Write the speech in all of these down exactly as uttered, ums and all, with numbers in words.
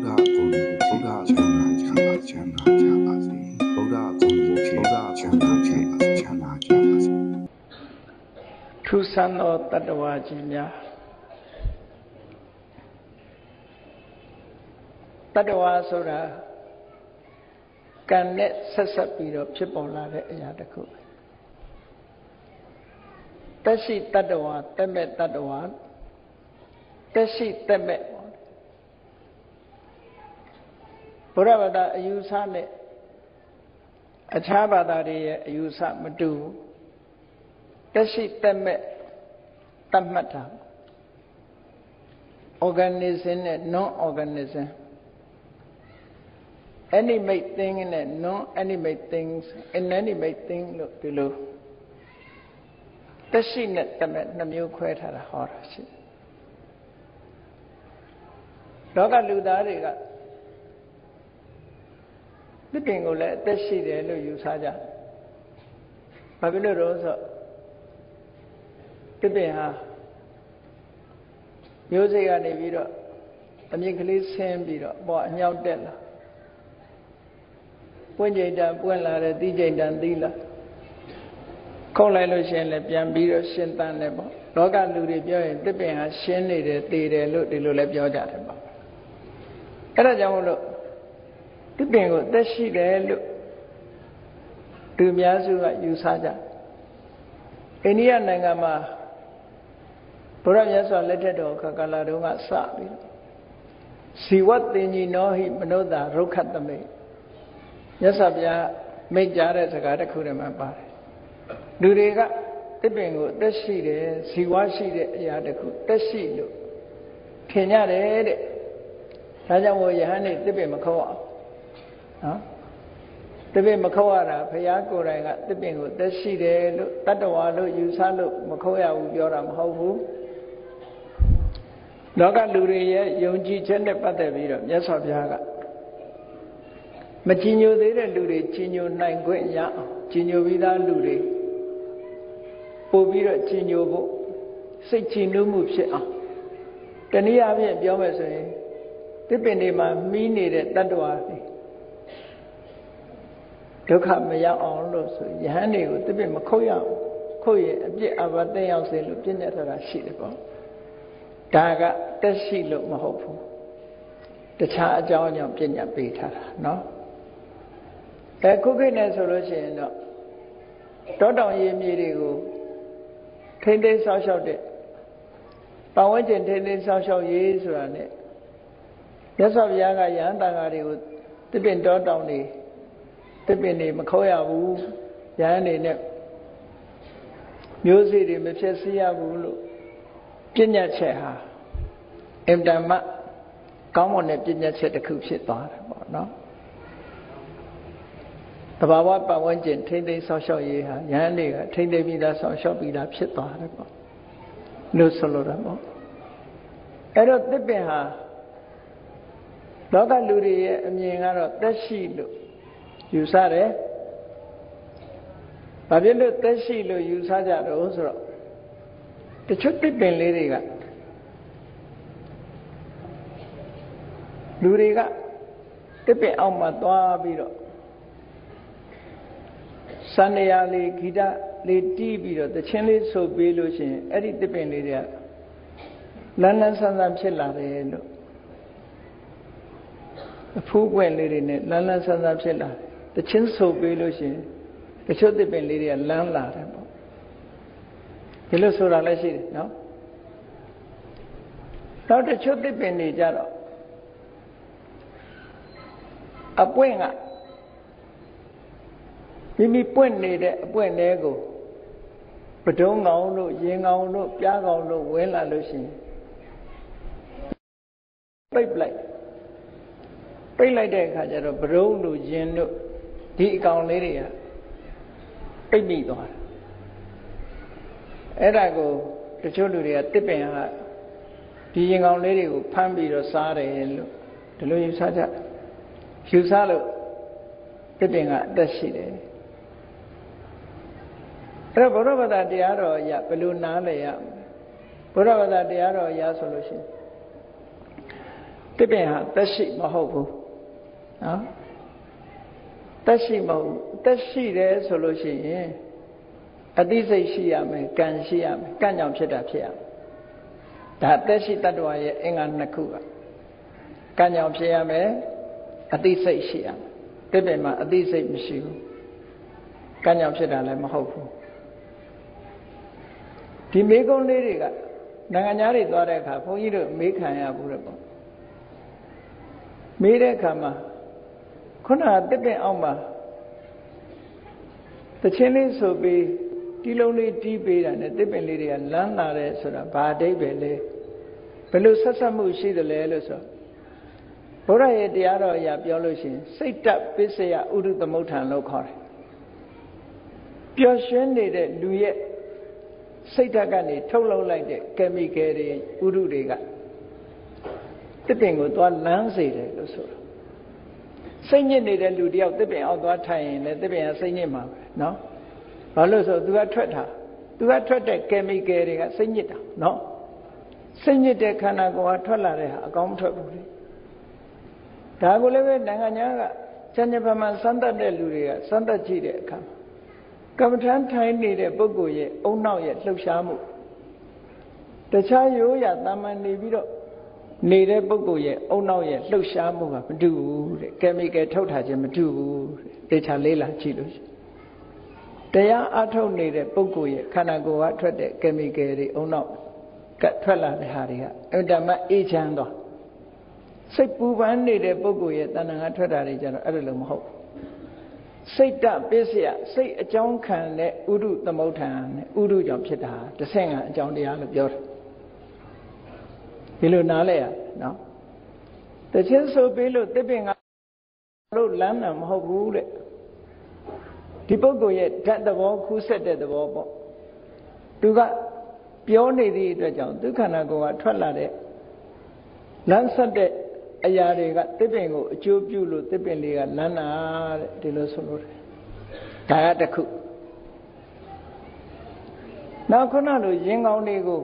Buddha Guru, Buddha Chana Chana Chana Chana Buddha Guru, Buddha Chana Chana Chana Chana. Tusano Tadawajinya Tadawa Sura can let Sasapido Chipola Yadaku. Tashi Tadawa, Temet Tadawa, Tashi Temet. Buravada Yusane Achabadari Yusa Madu Tashi Temet Tamata Organism and non-organism. Animate thing and non-animate things and animate thing look below. Tashi net Temet Namu Queta Horace. Doga Ludariga. The bingo let the sea there, no use Haja. Babylon Rosa. The Beha Music and a video, and English same video, but now Della. When you done, when la D J Dandila. Call I Lucian Lepian Biro Shintan Nebo. Logan Ludi, the Beha Shenny, the Tide, look the Lulep. Era the bingo, the she there look to Miazu Yusaja. Inia Nangama Puramyasa lettered or Kakaladunga Sabi. See what then you know him, know that Rokat the maid. Yasabia make Jared a Gatakurama bar. Do they got the bingo, the she there, see what she did, Yadaku, the she look. Kenya read it. Raja was Yahani, the Bimakoa. The way Makoara, Payako, I got the bingo, the she there, Tatawalu, Yusalu, Makoya, Yoram Hovu. Doga Luria, Yonji, Chende Patavira, yes of Yaga. Machinio there, Luri, Chino Nine Guenya, Chino Vida Luri, Povira Chino, Sechino Mupsia. Tania Biomese, depending on me needed Tatuati. Look at me on those Yanni would be Makoya, Koya, a bit of a day I'll say, look in at a sheet about Daga, does she look more hopeful? The child John of Pinya Beta, no? The cooking as solution, no. Don't on ye meeting. Ten days I shall it. But when ten days I shall years run it. Yes, of Yaga Yandagari would depend on the the Bini Makoya Wu, Yanni Nep Music in Mechesia Wulu, Pinya Cheha, Emdama, common at Pinya Chet the cook shit bar, no? The Bawa Bawanjin, ten days social year, Yanni, ten days be that social be that shit bar. No solo. I don't the Beha Loga Luri, and Yangaro, that she look. You saw it? But you look at she look, you saw that also. The should be been Luriga. Luriga, the be on my door below. Sunday Ali, Gita, Lady Below, the Chinese so below, Eddie the Benelia. London Sandam Chilla, the poor went in it, London Sandam Chilla. The chin so below, the should have been lady and landlord. Hello, so I see it, no? Now the should have been the jaro. A poinga. Mimi point needed a point ego. But don't know, ying out, no, piago, no, well, I lose. Pipe like. Pipe like that, Kajaro, bro, no, gin, no. The account lady, a me door. And I go to Choluria tipping her. The young lady who pambi or sare and look. The Louis Saja. Husalo tipping her, that's she there. Whatever that the other ya balloon nale ya. Whatever that the other ya solution. တစ်ပင်ဟာသက်ရှိမဟုတ်ဘူးနော်သက်ရှိမဟုတ်သက်ရှိတယ်ဆိုလို့ရှိရင်အသိစိတ်ရှိရမယ်ကံရှိရမယ်ကံကြောင့်ဖြစ်တာဖြစ်ရမယ်ဒါသက်ရှိတ attva ရဲ့အင်္ဂါနှစ်ခုကကံကြောင့်ဖြစ်ရမယ်အသိစိတ်ရှိရမယ်တစ်ပင်မှာအသိစိတ်မရှိဘူးကံကြောင့်ဖြစ်တာလည်းမဟုတ်ဘူးဒီမေးခွန်းလေးတွေကနိုင်ငံသားတွေသွားတဲ့အခါဘုန်းကြီးတို့မေးခံရဘူးတဲ့ပေါ့မေးတဲ့အခါမှာခုနကတစ်ပင်အောက်မှာတချင်းလေးဆိုပြီးတီးလုံးလေးတီးပေးတာနဲ့တစ်ပင်လေးတွေကလမ်းလာတယ်ဆိုတာဘာအဓိပ္ပာယ်လဲဘယ်လိုဆက်ဆက်မှုရှိသလဲလို့ဆိုဘုရားရဲ့တရားတော်အရာပြောလို့ရှိရင်စိတ်တပစ္စယဥဒုသမုဋ္ဌာန်လို့ခေါ်တယ်ပျော်ရွှင်နေတဲ့လူရဲ့စိတ်ဓာတ်ကနေထုတ်လုပ်လိုက်တဲ့ chemical တွေဥဒုတွေကတစ်ပင်ကိုသွားလမ်းစေတယ်လို့ဆိုတာစိတ်ညစ်နေတဲ့လူတယောက်တစ်ပင်အောက်သွားထိုင်ရင်လည်းတစ်ပင်ကစိတ်ညစ်မှာပဲနော်ဘာလို့ဆိုသူကထွက်တာသူကထွက်တဲ့ chemical တွေကစိတ်ညစ်တာနော်စိတ်ညစ်တဲ့ခန္ဓာကိုယ်ကထွက်လာတဲ့ဟာအကောင်းမထွက်ဘူးလေဒါကိုလည်းပဲနိုင်ငံညာကစัญญပမာစမ်းသပ်တဲ့လူတွေကစမ်းသပ်ကြည့်တဲ့အခါကမ္မထမ်းထိုင်နေတဲ့ပုဂ္ဂိုလ်ရဲ့အုံနောက်ရဲ့လှုပ်ရှားမှုတခြားရိုးရာတာမန်နေပြီးတော့နေတဲ့ပုဂ္ဂိုလ်ရဲ့အုံနောက်ရဲ့လှုပ်ရှားမှုကမတူဘူးတဲ့ chemical ထုတ်ထားခြင်းမတူဘူးတဲ့တခြားလေးလာကြည့်လို့တရားအထုတ်နေတဲ့ပုဂ္ဂိုလ်ရဲ့ခန္ဓာကိုယ်ကထွက်တဲ့ chemical တွေအုံနောက်ကထွက်လာတဲ့ဟာတွေကအတ္တမအေးချမ်းသွားစိတ်ပူပန်နေတဲ့ပုဂ္ဂိုလ်ရဲ့တဏ္ဍာကထွက်တာတွေကြတော့အဲ့လိုမဟုတ်စိတ်တပစ္စယစိတ်အကြောင်းခံတဲ့ဥဒုသမုဋ္ဌာန်နဲ့ဥဒုကြောင့်ဖြစ်တာတစ်ဆင့်ကအကြောင်းတရားလို့ပြောတယ်ဒီလိုနားလဲရနော်တခြင်းဆိုပြီးလို့တစ်ပင်ကလို့လမ်းတာမဟုတ်ဘူးတဲ့ဒီပုဂ္ဂိုလ်ရဲ့ဓာတ်သဘောခူးဆက်တဲ့သဘောပေါ့သူကပြောနေသည့်အတွက်ကြောင့်ဒုက္ခနာကိုယ်ကထွက်လာတဲ့လမ်းဆက်တဲ့အရာတွေကတစ်ပင်ကိုအကျိုးပြုလို့တစ်ပင်လေးကလမ်းတာတဲ့ဒီလိုဆိုလို့တယ်ဒါကတစ်ခုနောက်ခုနလိုရင်ကောင်းတွေကို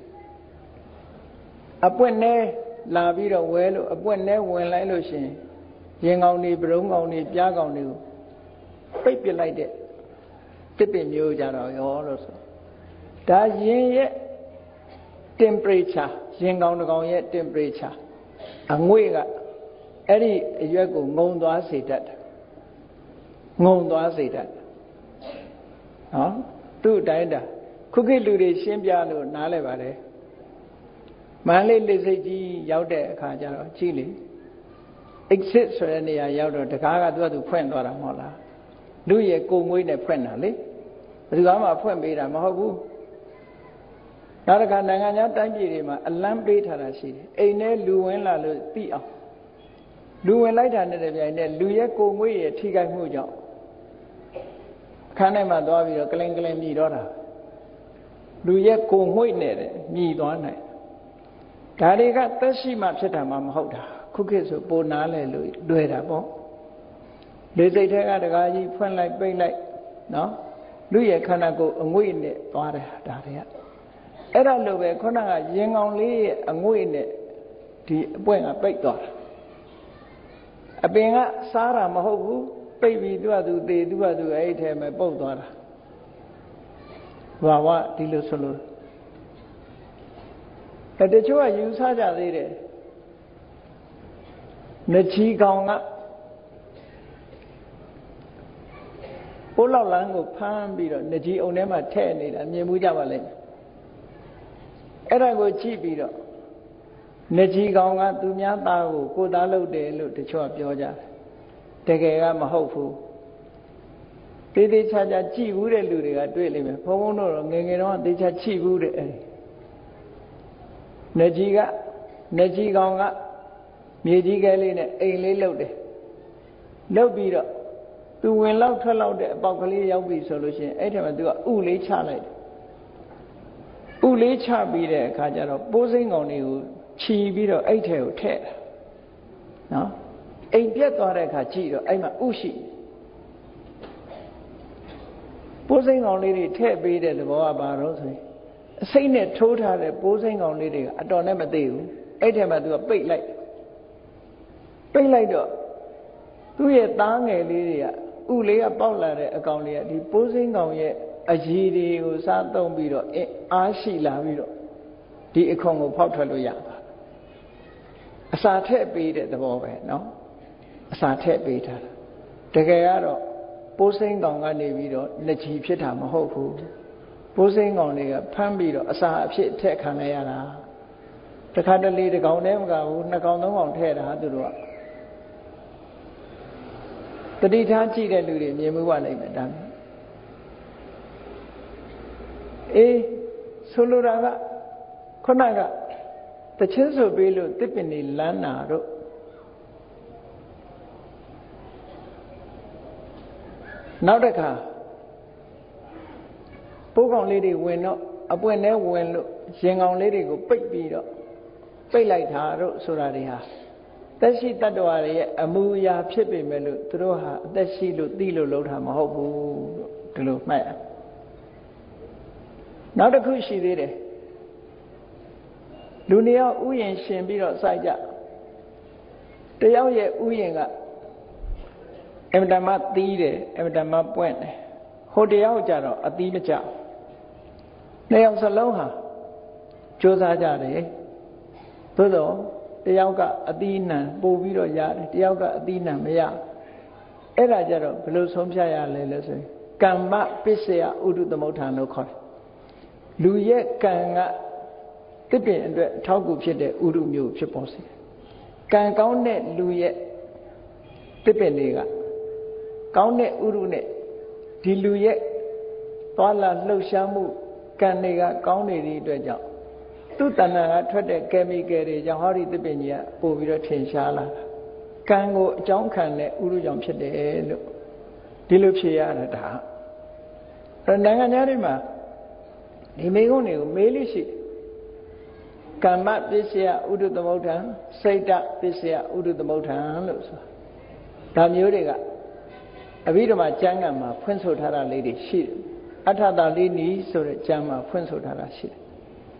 အပွင့်နဲ့လာပြီးတော့ဝဲလို့အပွင့်နဲ့ဝင်လိုက်လို့ရှိရင်ရင်ကောင်းတွေပရုံးကောင်းတွေပြားကောင်းတွေကိုပိတ်ပစ်လိုက်တဲ့တစ်ပင်မျိုးကြတော့ရောလို့ဆိုဒါရင်ရဲ့ temperature ရင်ကောင်းတစ်ကောင်ရဲ့ temperature အငွေ့ကအဲ့ဒီအရွက်ကိုငုံသွားစေတတ်တယ်ငုံသွားစေတတ်တယ်နော်သူ့အတိုင်းတာခုခေတ်လူတွေရှင်းပြလို့နားလဲပါတယ်မန္တလေးလက်စိတ်ကြီးရောက်တဲ့အခါကျတော့ကြည့်လေ exit ဆိုတဲ့နေရာရောက်တော့တကားကသူ့အတူဖွင့်သွားတာမဟုတ်လားလူရဲ့ကိုယ်ငွေ့နဲ့ဖွင့်တာလေဘယ်သူမှဖွင့်ပေးတာမဟုတ်ဘူးနောက်တစ်ခါနိုင်ငံခြားတိုင်းပြည်တွေမှာအလံပေးထားတာရှိတယ်အိမ်ထဲလူဝင်လာလို့သိအောင်လူဝင်လိုက်တာနဲ့တပြိုင်နက်လူရဲ့ကိုယ်ငွေ့ရဲ့ထိခိုက်မှုကြောင့်ခန်းထဲမှာသွားပြီးတော့ကလင်ကလင်မြည်တော့တာလူရဲ့ကိုယ်ငွေ့နဲ့မြည်သွားနိုင်ဒါတွေကသက်ရှိမှဖြစ်တာမှမဟုတ်တာခုခေတ်ဆိုပိုနားလဲလို့တွေ့တာပေါ့လေစိတ်ထဲကတကားကြီးဖွင့်လိုက်ပိတ်လိုက်နော်လူရဲ့ခန္ဓာကိုယ်အငွေ့နဲ့သွားတယ်ဒါတွေကအဲ့ဒါလိုပဲခုနကရင်ကောင်လေးရဲ့အငွေ့နဲ့ဒီအပွင့်ကပိတ်သွားတာအပင်ကစားတာမဟုတ်ဘူးပိတ်ပြီးသူ့အတူသေသူ့အတူအဲ့ဒီထဲမှာပုတ်သွားတာဘာဝဒီလိုဆိုလို့တချို့ကယူဆကြသေးတယ်နှချီကောင်ကပိုးလောက်လန်းကိုဖမ်းပြီးတော့နှချီအုံထဲမှာထည့်နေတာမြင်မှုကြပါလိမ့်မယ်အဲ့ဒါကိုကြည့်ပြီးတော့နှချီကောင်ကသူများသားကိုကိုယ်သားလုပ်တယ်လို့တချို့ကပြောကြတယ်တကယ်ကမဟုတ်ဘူးတေးသေးချာချာကြည့်ဘူးတဲ့လူတွေကတွေ့လိမ့်မယ်ဘုံဘုံတို့တော့ငယ်ငယ်တော့တေးချာကြည့်ဘူးတဲ့အဲ့ဒီနှချီကနှချီကောင်ကမြေကြီးကလေးနဲ့အိမ်လေးလှုပ်တယ်လှုပ်ပြီးတော့သူဝင်လောက်ထွက်လောက်တဲ့အပေါက်ကလေးရောက်ပြီဆိုလို့ရှိရင်အဲ့ထက်မှသူကဥလေးချလိုက်တယ်ဥလေးချပြီးတဲ့အခါကျတော့ပိုးစိမ့်ကောင်တွေကိုခြီးပြီးတော့အဲ့ထဲကိုထည့်တာနော်အိမ်ပြက်သွားတဲ့အခါကြည့်တော့အဲ့မှာဥရှိပိုးစိမ့်ကောင်လေးတွေထည့်ပေးတဲ့သဘောကဘာလို့ဆိုရင်အစိမ့်နဲ့ထိုးထားတဲ့ပိုးစိမ့်ကောင်လေးတွေကအတော်နဲ့မသေးဘူးအဲ့ထဲမှာသူကပိတ်လိုက်ပိတ်လိုက်တော့သူ့ရဲ့သားငယ်လေးတွေကဥလေးကပေါက်လာတဲ့အကောင်လေးကဒီပိုးစိမ်းကောင်ရဲ့အရည်တွေကိုစားသုံးပြီးတော့အားရှိလာပြီးတော့ဒီအခွန်ကိုဖောက်ထွက်လို့ရတာအစာထည့်ပေးတဲ့သဘောပဲเนาะအစာထည့်ပေးထားတာတကယ်ကတော့ပိုးစိမ်းကောင်ကနေပြီးတော့လက်ကြီးဖြစ်တာမဟုတ်ဘူးပိုးစိမ်းကောင်တွေကဖမ်းပြီးတော့အစာအဖြစ်ထည့်ခံလိုက်ရတာတခါတလေတစ်ကောင်တည်းမကဘူးနှစ်ကောင်သုံးကောင်ထည့်တာသူတို့ကတတိထားကြည့်တဲ့လူတွေမြင်မှုပါလိမ့်မယ်ဒါအေးဆိုလိုတာကခုနကတချင်းဆိုပေးလို့တစ်ပင်နေလန်းနာတို့နောက်တစ်ခါပိုးကောင်လေးတွေဝင်တော့အပွင့်ထဲဝင်လို့ရင်ကောင်လေးတွေကိုပိတ်ပြီးတော့ပိတ်လိုက်တာတို့ဆိုတာတွေဟာသက်ရှိတ attva တွေရဲ့အမူအရာဖြစ်ပေမဲ့လို့သူတို့ဟာအသက်ရှိလို့သိလို့လုပ်တာမဟုတ်ဘူးလို့ဒီလိုမှတ်ရနောက်တစ်ခုရှိသေးတယ်လူနှစ်ယောက်ဥယျာဉ်ရှင်ပြီးတော့စိုက်ကြတယောက်ရဲ့ဥယျာဉ်ကအမတမသီးတယ်အမတမပွင့်တယ်ဟိုတယောက်ကြတော့အသီးမကျနှစ်ယောက်စလုံးဟာကြိုးစားကြတယ်သို့တော့တယောက်ကအသီးနှံပို့ပြီးတော့ရတယ်တယောက်ကအသီးနှံမရအဲ့ဒါကြတော့ဘယ်လိုဆုံးဖြတ်ရလဲလဲဆိုရင်ကမ္မပစ္စယဥဒုသမုဋ္ဌာန်လို့ခေါ်တယ်လူရဲ့ကံကတစ်ပင်အတွက်ထောက်ကူဖြစ်တဲ့ဥဒုမျိုးဖြစ်ပေါ်စေကံကောင်းတဲ့လူရဲ့တစ်ပင်တွေကကောင်းတဲ့ဥဒုနဲ့ဒီလူရဲ့သွားလာလှုပ်ရှားမှုကံတွေကကောင်းနေတဲ့အတွက်ကြောင့်သူ့တဏ္ဍာကထွက်တဲ့ chemical တွေကြောင့်ဟောဒီတစ်ပင်ကြီးကပို့ပြီးတော့ထင်ရှားလာတာကံကိုအကြောင်းခံတဲ့ဥဒုကြောင့်ဖြစ်တယ်လို့ဒီလိုဖြေရတာဒါအဲ့နိုင်ငံသားတွေမှာဒီမိကုန်းတွေကိုမေးလို့ရှိကမ္မပစ္စယဥဒုသမုဋ္ဌာန်စိတ်တပစ္စယဥဒုသမုဋ္ဌာန်လို့ဆိုတာဒါမျိုးတွေကအဘိဓမ္မာကျမ်းဂန်မှာဖွင့်ဆိုထားတာလေးတွေရှိတယ်အထတာလေးနီးဆိုတဲ့ကျမ်းမှာဖွင့်ဆိုထားတာရှိတယ်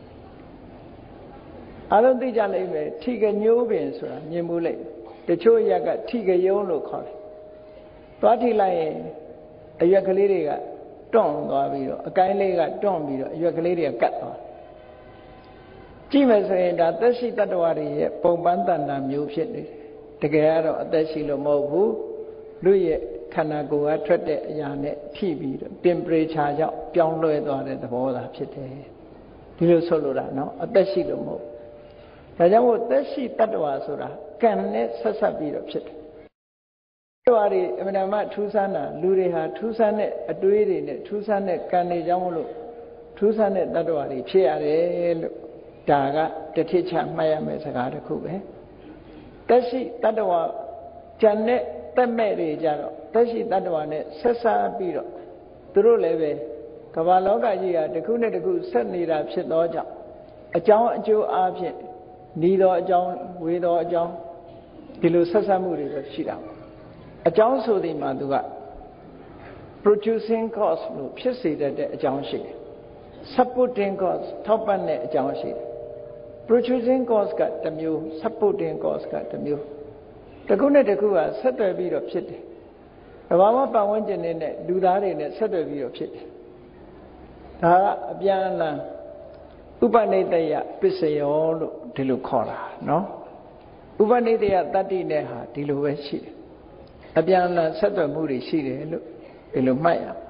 အားလုံးသိကြလိမ့်မယ်ထိကညိုးပင်ဆိုတာမြင်မှုလိမ့်တချို့ရက်ကထိကယုံလို့ခေါ်တယ်သွားထိလိုက်ရင်အရွက်ကလေးတွေကတွန့်သွားပြီးတော့အကိုင်းလေးကတွန့်ပြီးတော့အရွက်ကလေးတွေကကတ်သွားကြည့်မယ်ဆိုရင်ဒါသက်ရှိတ attva တွေရဲ့ပုံပန်းတဏ္ဍာမျိုးဖြစ်နေတယ်တကယ်ကတော့အသက်ရှိလို့မဟုတ်ဘူးလူရဲ့ခန္ဓာကိုယ်ကထွက်တဲ့အရာနဲ့ထိပြီးတော့ temperature ကြောင့်ပြောင်းလဲသွားတဲ့သဘောသာဖြစ်တယ်ဒီလိုဆိုလိုတာနော်အသက်ရှိလို့မဟုတ်ဒါကြောင့်မို့သက်ရှိတ attva ဆိုတာကံနဲ့ဆက်ဆက်ပြီးတော့ဖြစ်တယ်တ attva တွေအမှန်တမ်းထူးဆန်းတာလူတွေဟာထူးဆန်းတဲ့အတွေးတွေနဲ့ထူးဆန်းတဲ့ကံတွေကြောင့်မလို့ထူးဆန်းတဲ့တ attva တွေဖြစ်ရတယ်လို့ဒါကတထိချမှတ်ရမယ့်စကားတစ်ခုပဲသက်ရှိတ attva ဉာဏ်နဲ့တက်မဲ့တွေကြတော့သက်ရှိတ attva နဲ့ဆက်စားပြီးတော့သူတို့လည်းပဲကမ္ဘာလောကကြီးဟာတစ်ခုနဲ့တစ်ခုဆက်နေတာဖြစ်သောကြောင့်အကြောင်းအကျိုးအားဖြင့်ဤသောအကြောင်းဝေသောအကြောင်းဒီလိုဆက်ဆက်မှုတွေပဲရှိတာအကြောင်းဆိုဒီမှာသူက producing cause လို့ဖြစ်စေတတ်တဲ့အကြောင်းရှိတယ် supporting cause ထောက်ပံ့တဲ့အကြောင်းရှိတယ် producing cause ကတစ်မျိုး supporting cause ကတစ်မျိုးတစ်ခုနဲ့တစ်ခုကဆက်သွယ်ပြီးတော့ဖြစ်တယ်။ဘာမှပတ်ဝန်းကျင်နဲ့လူသားတွေနဲ့ဆက်သွယ်ပြီးတော့ဖြစ်တယ်။ဒါကအပြန်အလှန်ဥပနိတယပစ္စယောလို့ဒီလိုခေါ်တာနော်။ဥပနိတယတတ္တိနဲ့ဟာဒီလိုပဲရှိတယ်။အပြန်အလှန်ဆက်သွယ်မှုတွေရှိတယ်လို့ဒီလိုမှတ်ရအောင်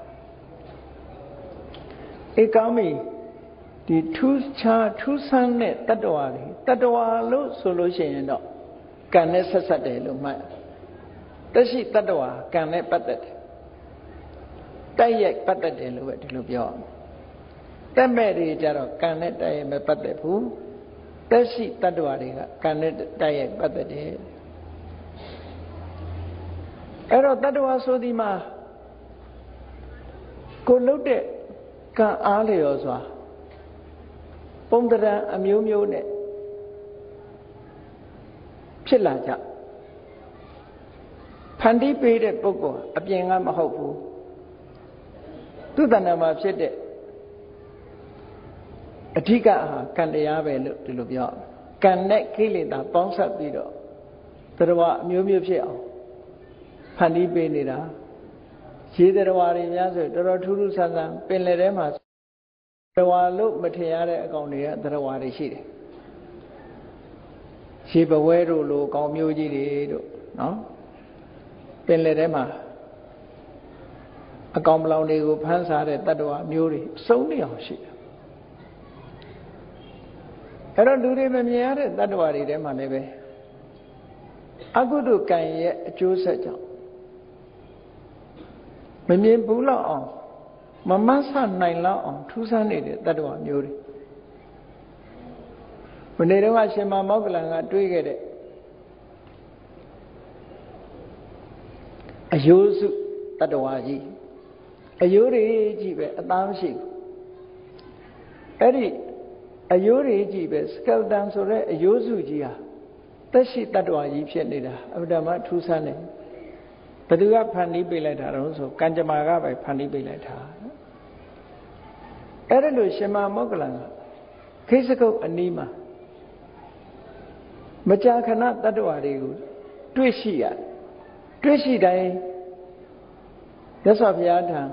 ။ဧကောင်းပြီဒီထူးခြားထူးဆန်းတဲ့တတ္တဝါတွေတတ္တဝါလို့ဆိုလို့ရှိရင်တော့ကံနဲ့ဆက်ဆက်တယ်လို့မှတ်သက်ရှိတ attva ကံနဲ့ပတ်သက်တယ်တိုက်ရိုက်ပတ်သက်တယ်လို့ပဲဒီလိုပြောအောင်တက်မဲ့တွေကြတော့ကံနဲ့တိုက်ရိုက်မပတ်သက်ဘူးသက်ရှိတ attva တွေကကံနဲ့တိုက်ရိုက်ပတ်သက်တယ်အဲ့တော့တ attva ဆိုဒီမှာကိုလှုပ်တဲ့ကံအားလျော်စွာပုံတရံအမျိုးမျိုးနဲ့ဖြစ်လာကြဖန်တီးပေးတဲ့ပုဂ္ဂိုလ်အပြင်ကမဟုတ်ဘူးသူတဏ္ဍာမှာဖြစ်တဲ့အဓိကဟာကံတရားပဲလို့ဒီလိုပြောကံနဲ့ကိလေသာပေါင်းစပ်ပြီးတော့ Tarawa Mumipia Pandi Benida She the Rawari Yasu, Doroturu Sana, Penleremas, Tawalu Matiara Gonia, the Rawari She. She Baweru, look on Muji, no? Penlerema. A complauni who pansare Tadua Muri, so near she. I don't do them in Yare, that worry them, maybe. I go to Kanye, Jew such a Mimi Bula on Mamma son nine law on two sunny that one Muri. When they don't watch him, my Moglan, I do get it. A use that was a Yuri Jibe, a damn sheep. Eddie, a Yuri Jibe, skull dance or a Yosujia. The sheep that was Egyptian, of the mat two sunny. But you have Pandi Bileta also, Kanjamaga by Pandi Bileta. Eddie Shema Moglan, Kisako Anima. Machakana that was you. Twishia. Twishi day. That's of Yata.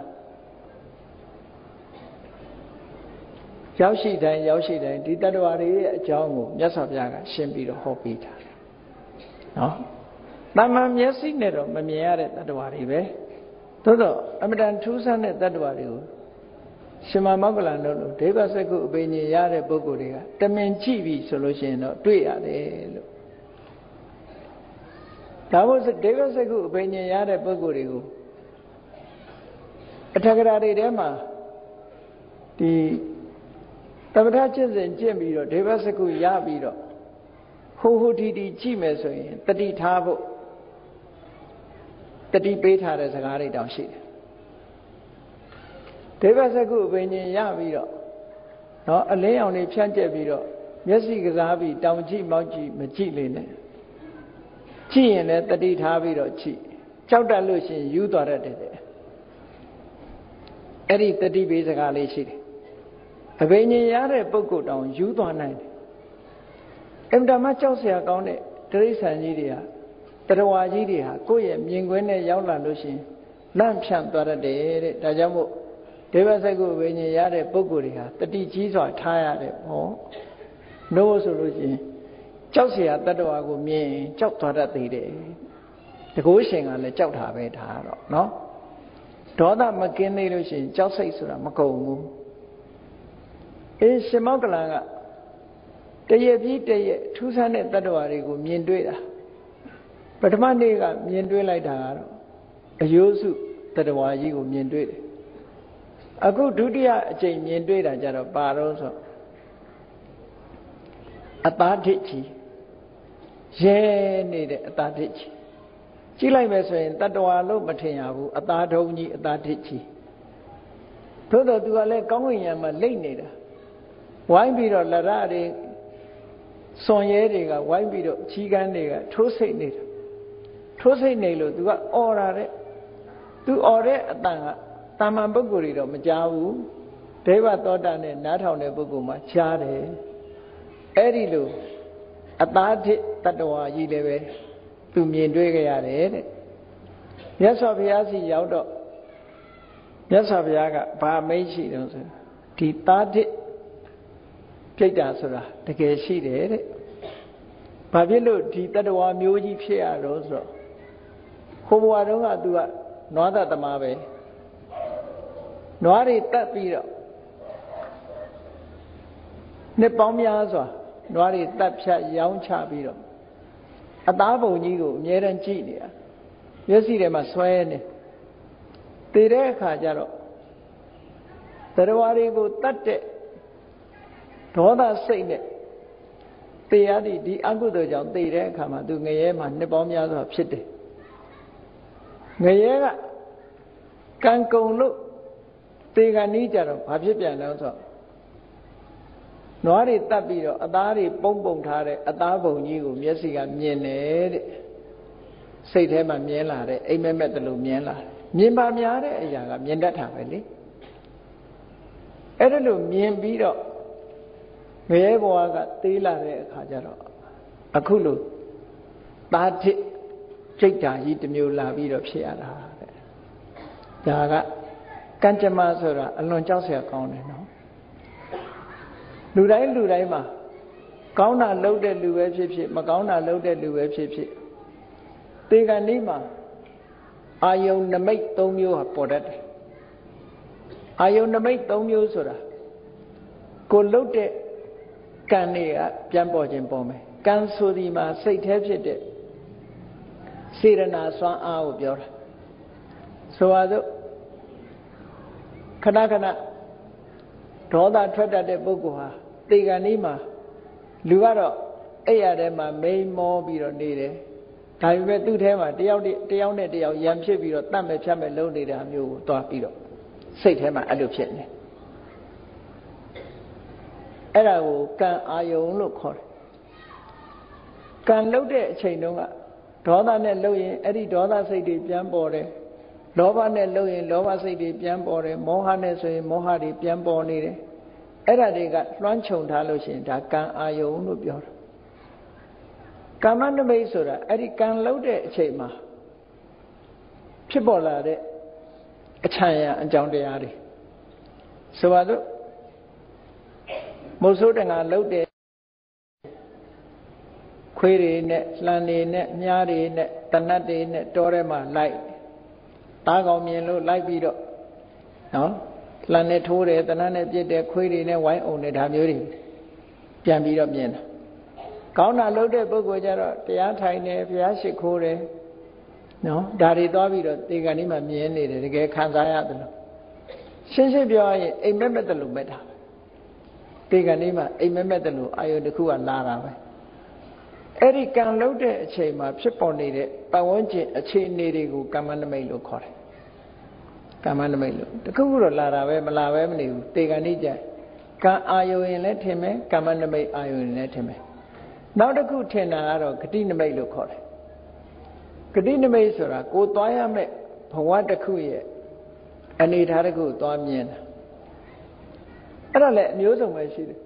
Yashi day, Yashi day, did that worry Jango, just of Yaga, Shimbi the Hopita. No? Mamma, yes, in it, Mamiare, that worry, Todo, I'm done two sons that worry. Shima Mogolano, they was a good Beni Yare Bogoria, the main chibi solution, or three are there. That was a Davis a good Beni Yare Bogorio. A Tagarari Dema, the Tamatachas and Jimmy, Davis a good Yabido, who who did the Chimeso, the D Tabo, the debate had as a Gari down sheet. There was a good when you yavido. No, a lay on a chanjabido. Yes, he gazabi, down G Moji, Majilin. Chi and at the deed habido chi. Chowda Lucian, you thought it. Eddie the D B is a galley sheet. A when you yare boko down, you don't night. If the Machosia gone it, Teresa Nidia, Terawajidia, Koyam, Yingwene Yaula Lucian, Lamp Shantora de Dajamo. There was a good when you had a boguria, the D Gs are tired. Oh, no solution. Chelsea at that go me, chop to that day. The going on the chop have it, no? Toda McKinney Lucian, Chelsea Sura Macomu. In Shimogalanga, the year beat the year two hundred that go mean duela. But Monday got mean duela, a Yosu that was you mean duela. A good duty a change in data jar of barrels. A tartichi. She needed a tartichi. She like me saying that do I look Matinabu, a tartoni, a tartichi. Todo do I let going and my lane neither. Why be the Larari Sonyeriga, why be the Chiganiga, Tose neither. Tose Nelo, do I order do order a tanga. Taman Bogurido, Majavu, Deva Todan, not on the Boguma, Chade, Edilu, a party Tatawa Yideve, to me and Dwegayade. Yes, of Yasi Yaudo. Yes, of Yaga, Pa Mechi, the party Pledasura, the Gashi did. Pavilo, the Tatawa Muji Pia Rosa. Who are don't do it, not at the Mabe. Noari tapiro. Nepomyazo, Noari tapsha young chabiro. A double nigo, near and genia. You see them as swaying. The reka jaro. The Rawari go tate. Toda saying it. The Adi, the Agudo John, the Rekama, do Nayema, Nepomyazo of City. Nayera can go look. They got neither of Papian also. Nori Tapiro, Adari, Bonbon Tare, Adabo Nigo, Yessiga, Miene, say them a miela, a memetalu miela. Mimba miare, a young Miendata, really. Edelu Mien Bido, Meevoaga, Tila, Kajaro, Akulu, သားတစ်စိတ်ဓာတ်ကြီးတစ်မျိုးလာပြီးတော့ဖြစ်ရတာတဲ့ဒါကကံကြမ္မာဆိုတာအလွန်ကြောက်စရာကောင်းတယ်နော်လူတိုင်းလူတိုင်းမှာကောင်းတာလုပ်တဲ့လူပဲဖြစ်ဖြစ်မကောင်းတာလုပ်တဲ့လူပဲဖြစ်ဖြစ်တေကံဤမှာအာယုန်နမိတ်၃မျိုးဟာပေါ်တတ်တယ်အာယုန်နမိတ်၃မျိုးဆိုတာကိုလုပ်တဲ့ကံတွေကပြန်ပေါ်ခြင်းပေါ်မယ်ကံဆိုဒီမှာစိတ်แท้ဖြစ်တဲ့စေရနာစွမ်းအားကိုပြောတာဆိုပါစို့ခဏခဏဒေါသထွက်တတ်တဲ့ပုဂ္ဂိုလ်ဟာတေကံဤမှာလူကတော့အဲ့ရထဲမှာမိန်မောပြီးတော့နေတယ်ဒါပေမဲ့သူ့ထဲမှာတယောက်တယောက်နဲ့တယောက်ရံဖြစ်ပြီးတော့တတ်မဲ့ဖြတ်မဲ့လုံးနေတာမျိုးကိုတွားပြီးတော့စိတ်ထဲမှာအဲ့လိုဖြစ်နေအဲ့ဒါကိုကံအာယုံလို့ခေါ်တယ်ကံလှုပ်တဲ့အချိန်တုန်းကဒေါသနဲ့လှုပ်ရင်အဲ့ဒီဒေါသစိတ်တွေပြန်ပေါ်တယ်လောဘနဲ့လှုပ်ရင်လောဘစိတ်တွေပြန်ပေါ်တယ်မောဟနဲ့ဆိုရင်မောဟတွေပြန်ပေါ်နေတယ်အဲ့ဒါတွေကလွှမ်းခြုံထားလို့ရှိရင်ဒါကံအာယုံလို့ပြောတာကာမနမိတ်ဆိုတာအဲ့ဒီကံလှုပ်တဲ့အချိန်မှာဖြစ်ပေါ်လာတဲ့အချမ်းရအကြောင်းတရားတွေဆိုပါစို့မိုးဆိုးတငါလှုပ်တဲ့ခွေးတွေနဲ့လှန်တွေနဲ့မြားတွေနဲ့တနတ်တွေနဲ့တောထဲမှာလိုက်တားကောင်မြင်လို့လိုက်ပြီးတော့နော်လှန်နဲ့ထိုးတယ်တနတ်နဲ့ပြစ်တယ်ခွေးတွေနဲ့ဝိုင်းအောင်တယ်ဒါမျိုးတွေပြန်ပြီးတော့မြင်တာကောင်းတာလုပ်တဲ့ပုဂ္ဂိုလ်ကြတော့တရားထိုင်တယ်ဘုရားရှိခိုးတယ်နော်ဒါတွေသွားပြီးတော့တေကံဒီမှာမြင်နေတယ်တကယ်ခံစားရတယ်လို့ရှင်းရှင်းပြောရရင်အိမ်မက်မက်တယ်လို့မဲ့တာတေကံဒီမှာအိမ်မက်မက်တယ်လို့အာယုတစ်ခုကလာတာပဲအဲ့ဒီကံလုပ်တဲ့အချိန်မှာဖြစ်ပေါ်နေတဲ့ပတ်ဝန်းကျင်အခြေအနေတွေကိုကမ္မနမိတ်လို့ခေါ်တယ်ကမ္မနမိတ်လို့တခုခုတော့လာတာပဲမလာပဲမနေဘူးတေကံဒီကြကံအာယုရင်လည်းထင်မယ်ကမ္မနမိတ်အာယုရင်လည်းထင်မယ်နောက်တစ်ခုထင်တာကတော့ဂတိနမိတ်လို့ခေါ်တယ်ဂတိနမိတ်ဆိုတာကိုသွားရမယ့်ဘဝတစ်ခုရဲ့အနေထားတစ်ခုသွားမြင်တာအဲ့ဒါလည်းအမျိုးစုံပဲရှိတယ်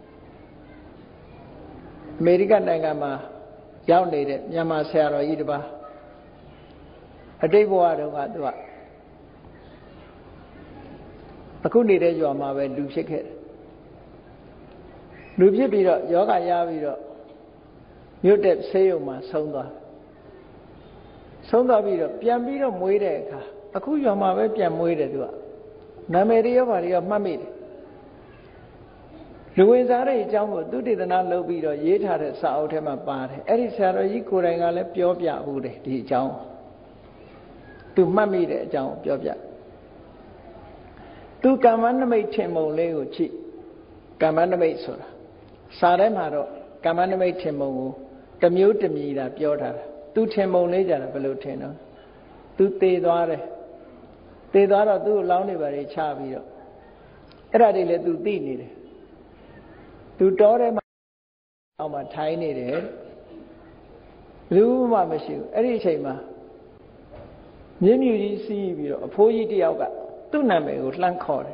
အမေရိကန်နိုင်ငံမှာရောက်နေတဲ့မြန်မာဆရာတော်ကြီးတစ်ပါးအတိတ်ဘဝတုန်းကသူကအခုနေတဲ့ရွာမှာပဲလူဖြစ်ခဲ့တယ်လူဖြစ်ပြီးတော့ယောဂရပြီးတော့မြို့တဲ့ဆေးရုံမှာဆုံးသွားဆုံးသွားပြီးတော့ပြန်ပြီးတော့မွေးတဲ့အခါအခုရွာမှာပဲပြန်မွေးတယ်သူကနာမည်တွေရောဘာတွေရောမှတ်မိတယ်လူဝင်စားတဲ့အကြောင်းကိုသူတေသနာလုပ်ပြီးတော့ရေးထားတဲ့စာအုပ်ထဲမှာပါတယ်အဲ့ဒီဆရာတော်ကြီးကိုယ်တိုင်ကလည်းပြောပြဘူးတယ်ဒီအကြောင်းသူမှတ်မိတဲ့အကြောင်းပြောပြသူကမ္မနမိတ်ထင်ပုံလေးကိုကြည့်ကမ္မနမိတ်ဆိုတာစာထဲမှာတော့ကမ္မနမိတ်ထင်ပုံကိုတမျိုးတမြည်တာပြောထားတာသူထင်ပုံလေးကြတာဘယ်လိုထင်တော့သူသေသွားတယ်သေသွားတော့သူ့ကိုလောင်းနေပါလေချပြီးတော့အဲ့ဒါတွေလည်းသူသိနေတယ်သူတောထဲမှာအောက်မှာထိုင်နေတယ်ဘူးမှမရှိဘူးအဲ့ဒီအချိန်မှာမြင်းမြူကြီးစီးပြီးတော့အဖိုးကြီးတယောက်ကသူ့နာမည်ကိုလှမ်းခေါ်တယ်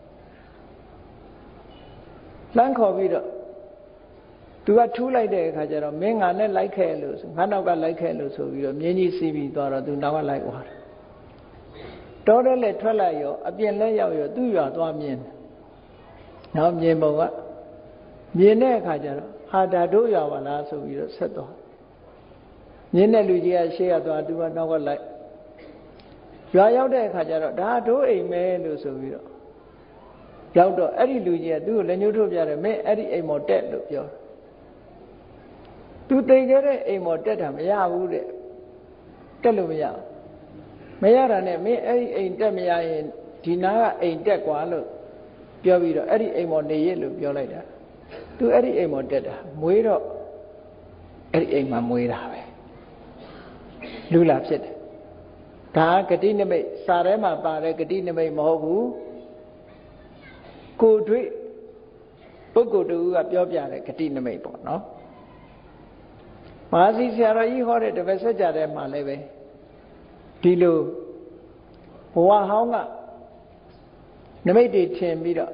လှမ်းခေါ်ပြီးတော့သူကထူးလိုက်တဲ့အခါကျတော့မင်းငါနဲ့လိုက်ခဲ့လို့ဆိုငါနောက်ကလိုက်ခဲ့လို့ဆိုပြီးတော့မြင်းကြီးစီးပြီးသွားတော့သူနောက်ကလိုက်သွားတယ်တောထဲလည်းထွက်လိုက်ရောအပြင်လည်းရောက်ရောသူ့ရွာသွားမြင်တယ်နောက်မြင်ပုံကမြင်တဲ့အခါကျတော့ဟာဒါတို့ရွာပါလားဆိုပြီးတော့ဆက်သွားမြင်တဲ့လူကြီးကရှေ့ကသွားသူကနောက်ကလိုက်ရွာရောက်တဲ့အခါကျတော့ဒါတို့အိမ်မဲလို့ဆိုပြီးတော့ရောက်တော့အဲ့ဒီလူကြီးကသူ့ကိုလက်ညှိုးထိုးပြတယ်မင်းအဲ့ဒီအိမ်မော်တက်လို့ပြောသူသိခဲ့တဲ့အိမ်မော်တက်တာမရဘူးတဲ့တက်လို့မရမရတာနဲ့မင်းအဲ့ဒီအိမ်တက်မရရင်ဒီနားကအိမ်တက်กว่าလို့ပြောပြီးတော့အဲ့ဒီအိမ်မော်နေရလို့ပြောလိုက်တာသူအဲ့ဒီအိမ်မော်တက်တာမွေးတော့အဲ့ဒီအိမ်မှာမွေးတာပဲလူလာဖြစ်တယ်ဒါဂတိနမိတ်စာထဲမှာပါတဲ့ဂတိနမိတ်မဟုတ်ဘူးကိုယ်တွေ့ပုဂ္ဂိုလ်တူကပြောပြတဲ့ဂတိနမိတ်ပေါ့နော်မဟာစီဆရာတော်ကြီးဟောတဲ့တပည့်ဆက်ကြတဲ့မှာလည်းပဲဒီလိုဘဝဟောင်းကနမိတ်တွေထင်ပြီးတော့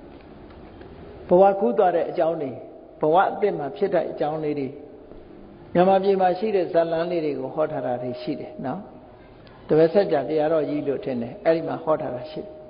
ဘဝကူးသွားတဲ့အကြောင်းတွေဘဝအသစ်မှာဖြစ်တဲ့အကြောင်းလေးတွေမြန်မာပြည်မှာရှိတဲ့ဇာလန်းလေးတွေကိုဟောထားတာတွေရှိတယ်နော်တပည့်ဆက်ကြတရားတော်ကြီးလို့ထင်တယ်အဲ့ဒီမှာဟောထားတာရှိတယ်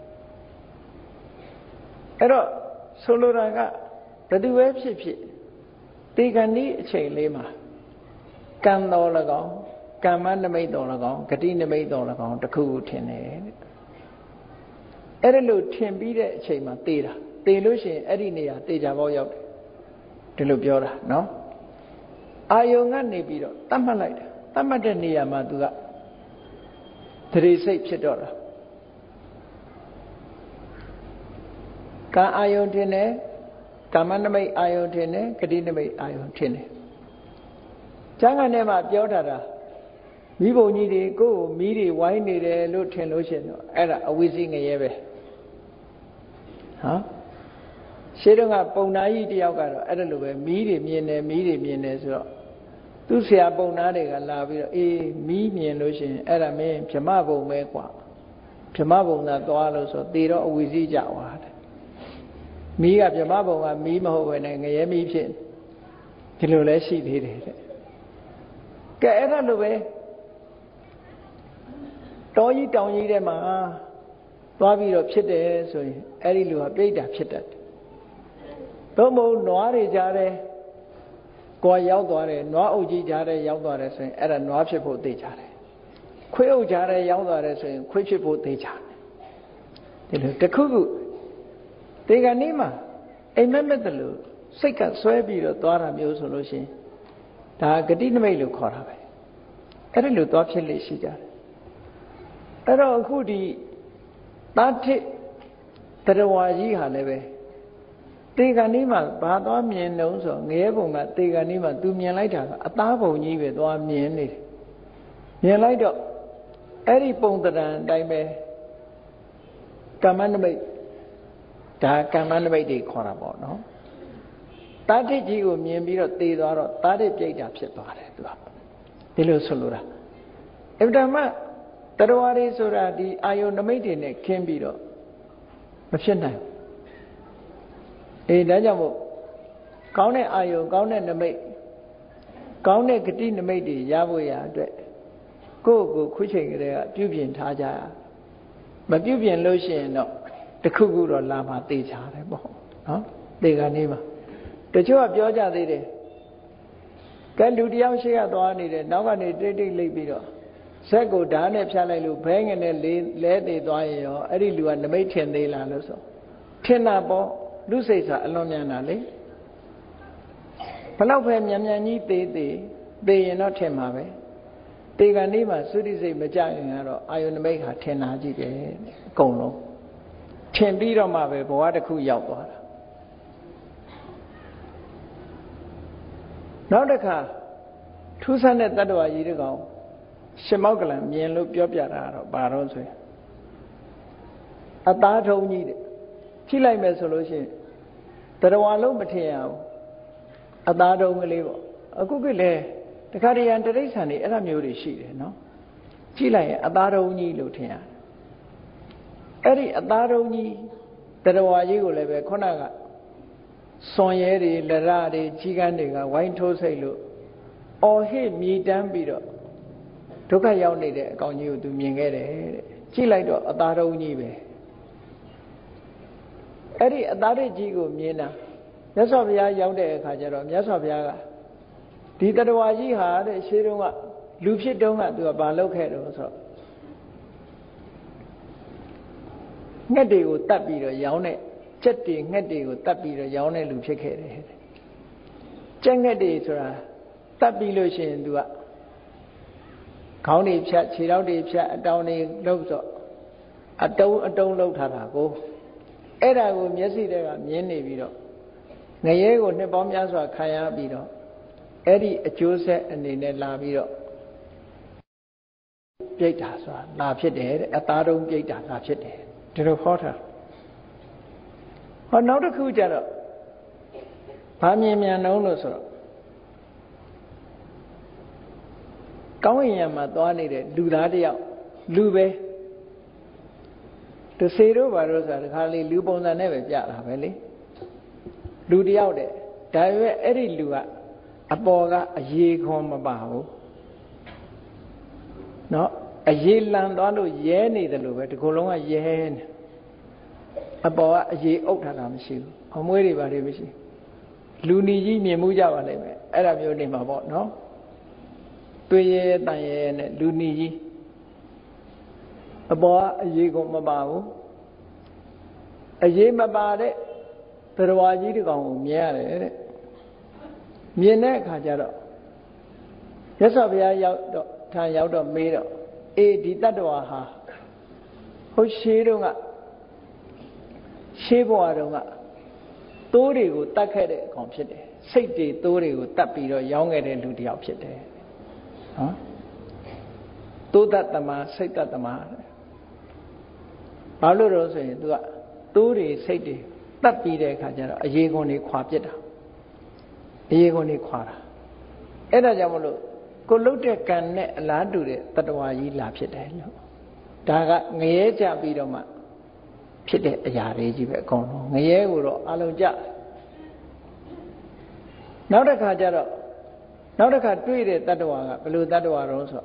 အဲ့တော့ဆိုလိုတာကဘယ်သူပဲဖြစ်ဖြစ်ဒီကနေ့အချိန်လေးမှာကံတော်၎င်းကမ္မနမိတ်တော်၎င်းဂတိနမိတ်တော်၎င်းတစ်ခုခုထင်တယ်တဲ့အဲ့ဒါလို့ထင်ပြီးတဲ့အချိန်မှာသေတာသေလို့ရှိရင်အဲ့ဒီနေရာသေချာပေါက်ရောက်တယ်ဒီလိုပြောတာနော်အာယုံကနေပြီးတော့တတ်မှတ်လိုက်တာတတ်မှတ်တဲ့နေရာမှာသူကသတိစိတ်ဖြစ်တော့တာကံအာယုံထင်တယ်ကမ္မနမိတ်အာယုံထင်တယ်ဂတိနမိတ်အာယုံထင်တယ်ကျမ်းဂန်ထဲမှာပြောထားတာမိဘုံကြီးတွေကိုယ်ကိုမိတွေဝိုင်းနေတယ်လို့ထင်လို့ရှိရင်တော့အဲ့ဒါအဝိဇ္ဇိငရဲပဲဟာရှင်းတော့ကပုံနာကြီးတယောက်ကတော့အဲ့ဒါလိုပဲမိတွေမြင်တယ်မိတွေမြင်တယ်ဆိုတော့သူ့ဆရာပုံနာတွေကလာပြီးတော့အေးမိမြင်လို့ရှိရင်အဲ့ဒါမင်းဗြဟ္မဘုံပဲกว่าဗြဟ္မဘုံသာသွားလို့ဆိုသေတော့အဝိဇ္ဇိကြွားတယ်မိကဗြဟ္မဘုံကမိမဟုတ်ပဲနဲ့ငရဲမိဖြစ်ဒီလိုလဲရှိသေးတယ်တဲ့ကဲအဲ့ဒါလိုပဲတောကြီးတောင်ကြီးထဲမှာသွားပြီးတော့ဖြစ်တယ်ဆိုရင်အဲ့ဒီလူကပြိတ္တာဖြစ်တတ်တယ်သို့မဟုတ်နွားတွေကြားတယ်ကိုယ်ရောက်သွားတယ်နွားအုပ်ကြီးကြားတယ်ရောက်သွားတယ်ဆိုရင်အဲ့ဒါနွားဖြစ်ဖို့သိကြတယ်ခွေးအုပ်ကြားတယ်ရောက်သွားတယ်ဆိုရင်ခွေးဖြစ်ဖို့သိကြတယ်ဒီလိုတခုခုဒီကနေ့မှာအိမ်မက်မဲ့တယ်လို့စိတ်ကဆွဲပြီးတော့သွားတာမျိုးဆိုလို့ရှိရင်ဒါဂတိနမိတ်လို့ခေါ်တာပဲအဲ့ဒီလိုသွားဖြစ်လေရှိကြတယ်အဲ့တော့အခုဒီတာထိတရဝါကြီးဟာလည်းပဲတေကဏီမှာဘာသွားမြင်တုံးဆိုငရဲဘုံကတေကဏီမှာသူမြင်လိုက်တာကအသားဘုံကြီးပဲသွားမြင်နေတယ်မြင်လိုက်တော့အဲ့ဒီပုံတရံအတိုင်းပဲကမ္မနမိတ်ဒါကမ္မနမိတ်တွေခေါ်တာပေါ့နော်တာထိကြီးကိုမြင်ပြီးတော့တေသွားတော့တာထိပြိတ္တာဖြစ်သွားတယ်သူကဒီလိုဆိုလိုတာအဗ္ဗဓမ္မတရဝါရီဆိုတာဒီအာယုန်နမိတ်တွေနဲ့ခင်းပြီးတော့မဖြစ်နိုင်အေးဒါကြောင့်မို့ကောင်းတဲ့အာယုန်ကောင်းတဲ့နမိတ်ကောင်းတဲ့ဂတိနမိတ်တွေရဖို့ရအတွက်ကိုယ့်ကိုခုချိန်ကလေးကပြုပြင်ထားကြမပြုပြင်လို့ရှိရင်တော့တခုခုတော့လာမှသိချတယ်ပေါ့နော်ဒီကနေ့မှာတချို့ကပြောကြသေးတယ်ကဲလူတယောက်ရှိရသွားနေတယ်နောက်ကနေတိတ်တိတ်လိပ်ပြီးတော့ဇက်ကိုဓာတ်နဲ့ဖြတ်လိုက်လို့ဘဲငနဲ့လေးလဲသေးသွားရင်ရောအဲ့ဒီလူကနမိတ်ထင်သေးလားလို့ဆိုထင်တာပေါ့လူစိတ်ဆိုအလွန်မြန်တာလေဘလောက်ပဲမြန်မြန်ကြီးသေးသေးသေရင်တော့ထင်မှာပဲတေကနေ့မှာသုတိစိတ်မကြရင်ကတော့အာယုန်နမိတ်ဟာထင်တာကြည့်တယ်အကုန်လုံးထင်ပြီးတော့မှပဲဘဝတစ်ခုရောက်သွားတာနောက်တစ်ခါထူးဆန်းတဲ့တတ္တဝါကြီးတကောင်ရှင်မောက္ကလံမြင်လို့ပြောပြတာတော့ဘာတော့ဆိုရင်အသားထုံးကြီးတဲ့ကြည့်လိုက်မယ်ဆိုလို့ရှိရင်တရဝါလုံးမထင်ရဘူးအသားထုံးကလေးပေါ့အခုကလည်းတခါတရံတရိစ္ဆာန်တွေအဲ့လိုမျိုးတွေရှိတယ်နော်ကြည့်လိုက်ရင်အသားထုံးကြီးလို့ထင်ရတယ်အဲ့ဒီအသားထုံးကြီးတရဝါကြီးကိုလည်းပဲခုနကစွန်ရဲတွေလရတွေကြီးကန်းတွေကဝိုင်းထိုးစိတ်လို့အော်ဟစ်မြည်တမ်းပြီးတော့ဒုက္ခရောက်နေတဲ့အကောင်ကြီးကိုသူမြင်ခဲ့တယ်တဲ့ကြည့်လိုက်တော့အသားထုံးကြီးပဲအဲ့ဒီအသားရကြီးကိုမြင်တာမြတ်စွာဘုရားရောက်တဲ့အခါကျတော့မြတ်စွာဘုရားကဒီတတဝါကြီးဟာတဲ့ရှေးတုန်းကလူဖြစ်တုန်းကသူကဘာလုပ်ခဲ့တော့ဆိုတော့ငှက်တွေကိုတတ်ပြီးတော့ရောင်းတဲ့ကြက်တွေငှက်တွေကိုတတ်ပြီးတော့ရောင်းတဲ့လူဖြစ်ခဲ့တယ်တဲ့ကြက်ငှက်တွေဆိုတာတတ်ပြီးလို့ရှိရင်သူကခေါင်းတွေဖြတ်ခြေထောက်တွေဖြတ်အတောင်တွေလှုပ်တော့အတုံးအတုံးလှုပ်ထားတာကိုအဲ့ဒါကိုမျက်စိတွေကမြင်နေပြီးတော့ငရဲကိုနှစ်ပေါင်းများစွာခံရပြီးတော့အဲ့ဒီအကျိုးဆက်အနေနဲ့လာပြီးတော့ပြိတ္တာဆိုတာလာဖြစ်တယ်တဲ့အသားတုံးပြိတ္တာလာဖြစ်တယ်ဒီလိုဟောတာဟောနောက်တစ်ခုကျတော့ဘာမြင်မြန်နှုံးလို့ဆိုတော့ကောင်းရင်မှာသွားနေတဲ့လူသားတယောက်လူပဲတစေတို့ဘာလို့ဆိုတာဒီခါလေးလူပုံစံနဲ့ပဲပြတာပဲလေလူတယောက်တဲ့ဒါပေမဲ့အဲ့ဒီလူကအပေါ်ကအရေးခွန်မပါဘူးနော်အရေးလန်သွားလို့ရဲနေတယ်လို့ပဲဒီကိုယ်လုံးကရဲနေအပေါ်ကအရေးအုပ်ထားတာမရှိဘူးအမွှေးတွေပါလေမရှိလူနီကြီးမြင်မှုကြပါလိမ့်မယ်အဲ့ဒါမျိုးနေမှာပေါ့နော်တွေ့ရဲတန်ရဲနဲ့လူနီကြီးအပေါ်ကအရေးခွန်မပါဘူးအရေးမပါတဲ့တရားကြီးတစ်ကောင်ကိုမြင်ရတယ်တဲ့မြင်တဲ့အခါကျတော့မြတ်စွာဘုရားရောက်တော့ထံရောက်တော့မေးတော့အေးဒီတတ္တဝါဟာဟုတ်ရှိတုန်းကရှေးဘဝတုန်းကတိုးတွေကိုတတ်ခဲ့တဲ့အကောင်ဖြစ်တယ်စိတ်တွေတိုးတွေကိုတတ်ပြီးတော့ရောင်းခဲ့တဲ့လူတစ်ယောက်ဖြစ်တယ်နော်တိုးတတ်သမားစိတ်တတ်သမားဘာလို့လို့ဆိုရင် तू ကတိုးတွေစိတ်တွေတတ်ပြီးတဲ့အခါကျတော့အရေးခွန်တွေခွာပြစ်တာအရေးခွန်တွေခွာတာအဲ့ဒါကြောင့်မလို့ကိုလှုပ်တဲ့ကံနဲ့အလားတူတဲ့တတ္တဝါကြီးလာဖြစ်တယ်လို့ဒါကငရဲကြပြီးတော့မှဖြစ်တဲ့အရာတွေကြီးပဲအကုန်လုံးငရဲကိုတော့အလုံးကြနောက်တစ်ခါကျတော့နောက်တစ်ခါတွေ့တဲ့တတ္တဝါကဘယ်လိုတတ္တဝါတော့ဆို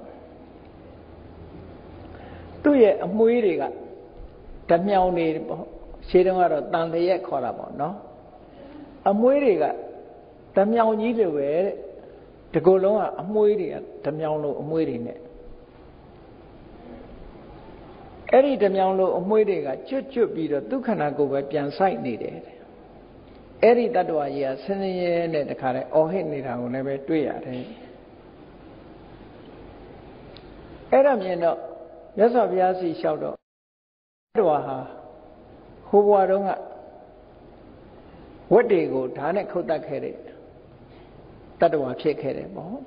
သူ့ရဲ့အမွှေးတွေကဓမြောင်နေပေါ့ရှင်းတော့ကတော့တန်တရက်ခေါ်တာပေါ့နော်အမွှေးတွေကဓမြောင်ကြီးတွေပဲတဲ့ဒီကိုယ်လုံးကအမွှေးတွေကဓမြောင်လို့အမွှေးတွေနဲ့အဲ့ဒီဓမြောင်လို့အမွှေးတွေကကျွတ်ကျွတ်ပြီးတော့ဒုက္ခနာကိုပဲပြန်ဆိုင်နေတယ်အဲ့ဒီတတ္တဝါကြီးကဆင်းရဲနဲ့တခါတည်းအော်ဟစ်နေတာကိုလည်းပဲတွေ့ရတယ်အဲ့ဒါမြင်တော့မြတ်စွာဘုရားစီလျှောက်တော့တတ္တဝါဟာဟိုဘဝတုန်းကဝတ်တွေကိုဓာတ်နဲ့ခုတ်တတ်ခဲ့တဲ့တတ္တဝါဖြစ်ခဲ့တယ်ပေါ့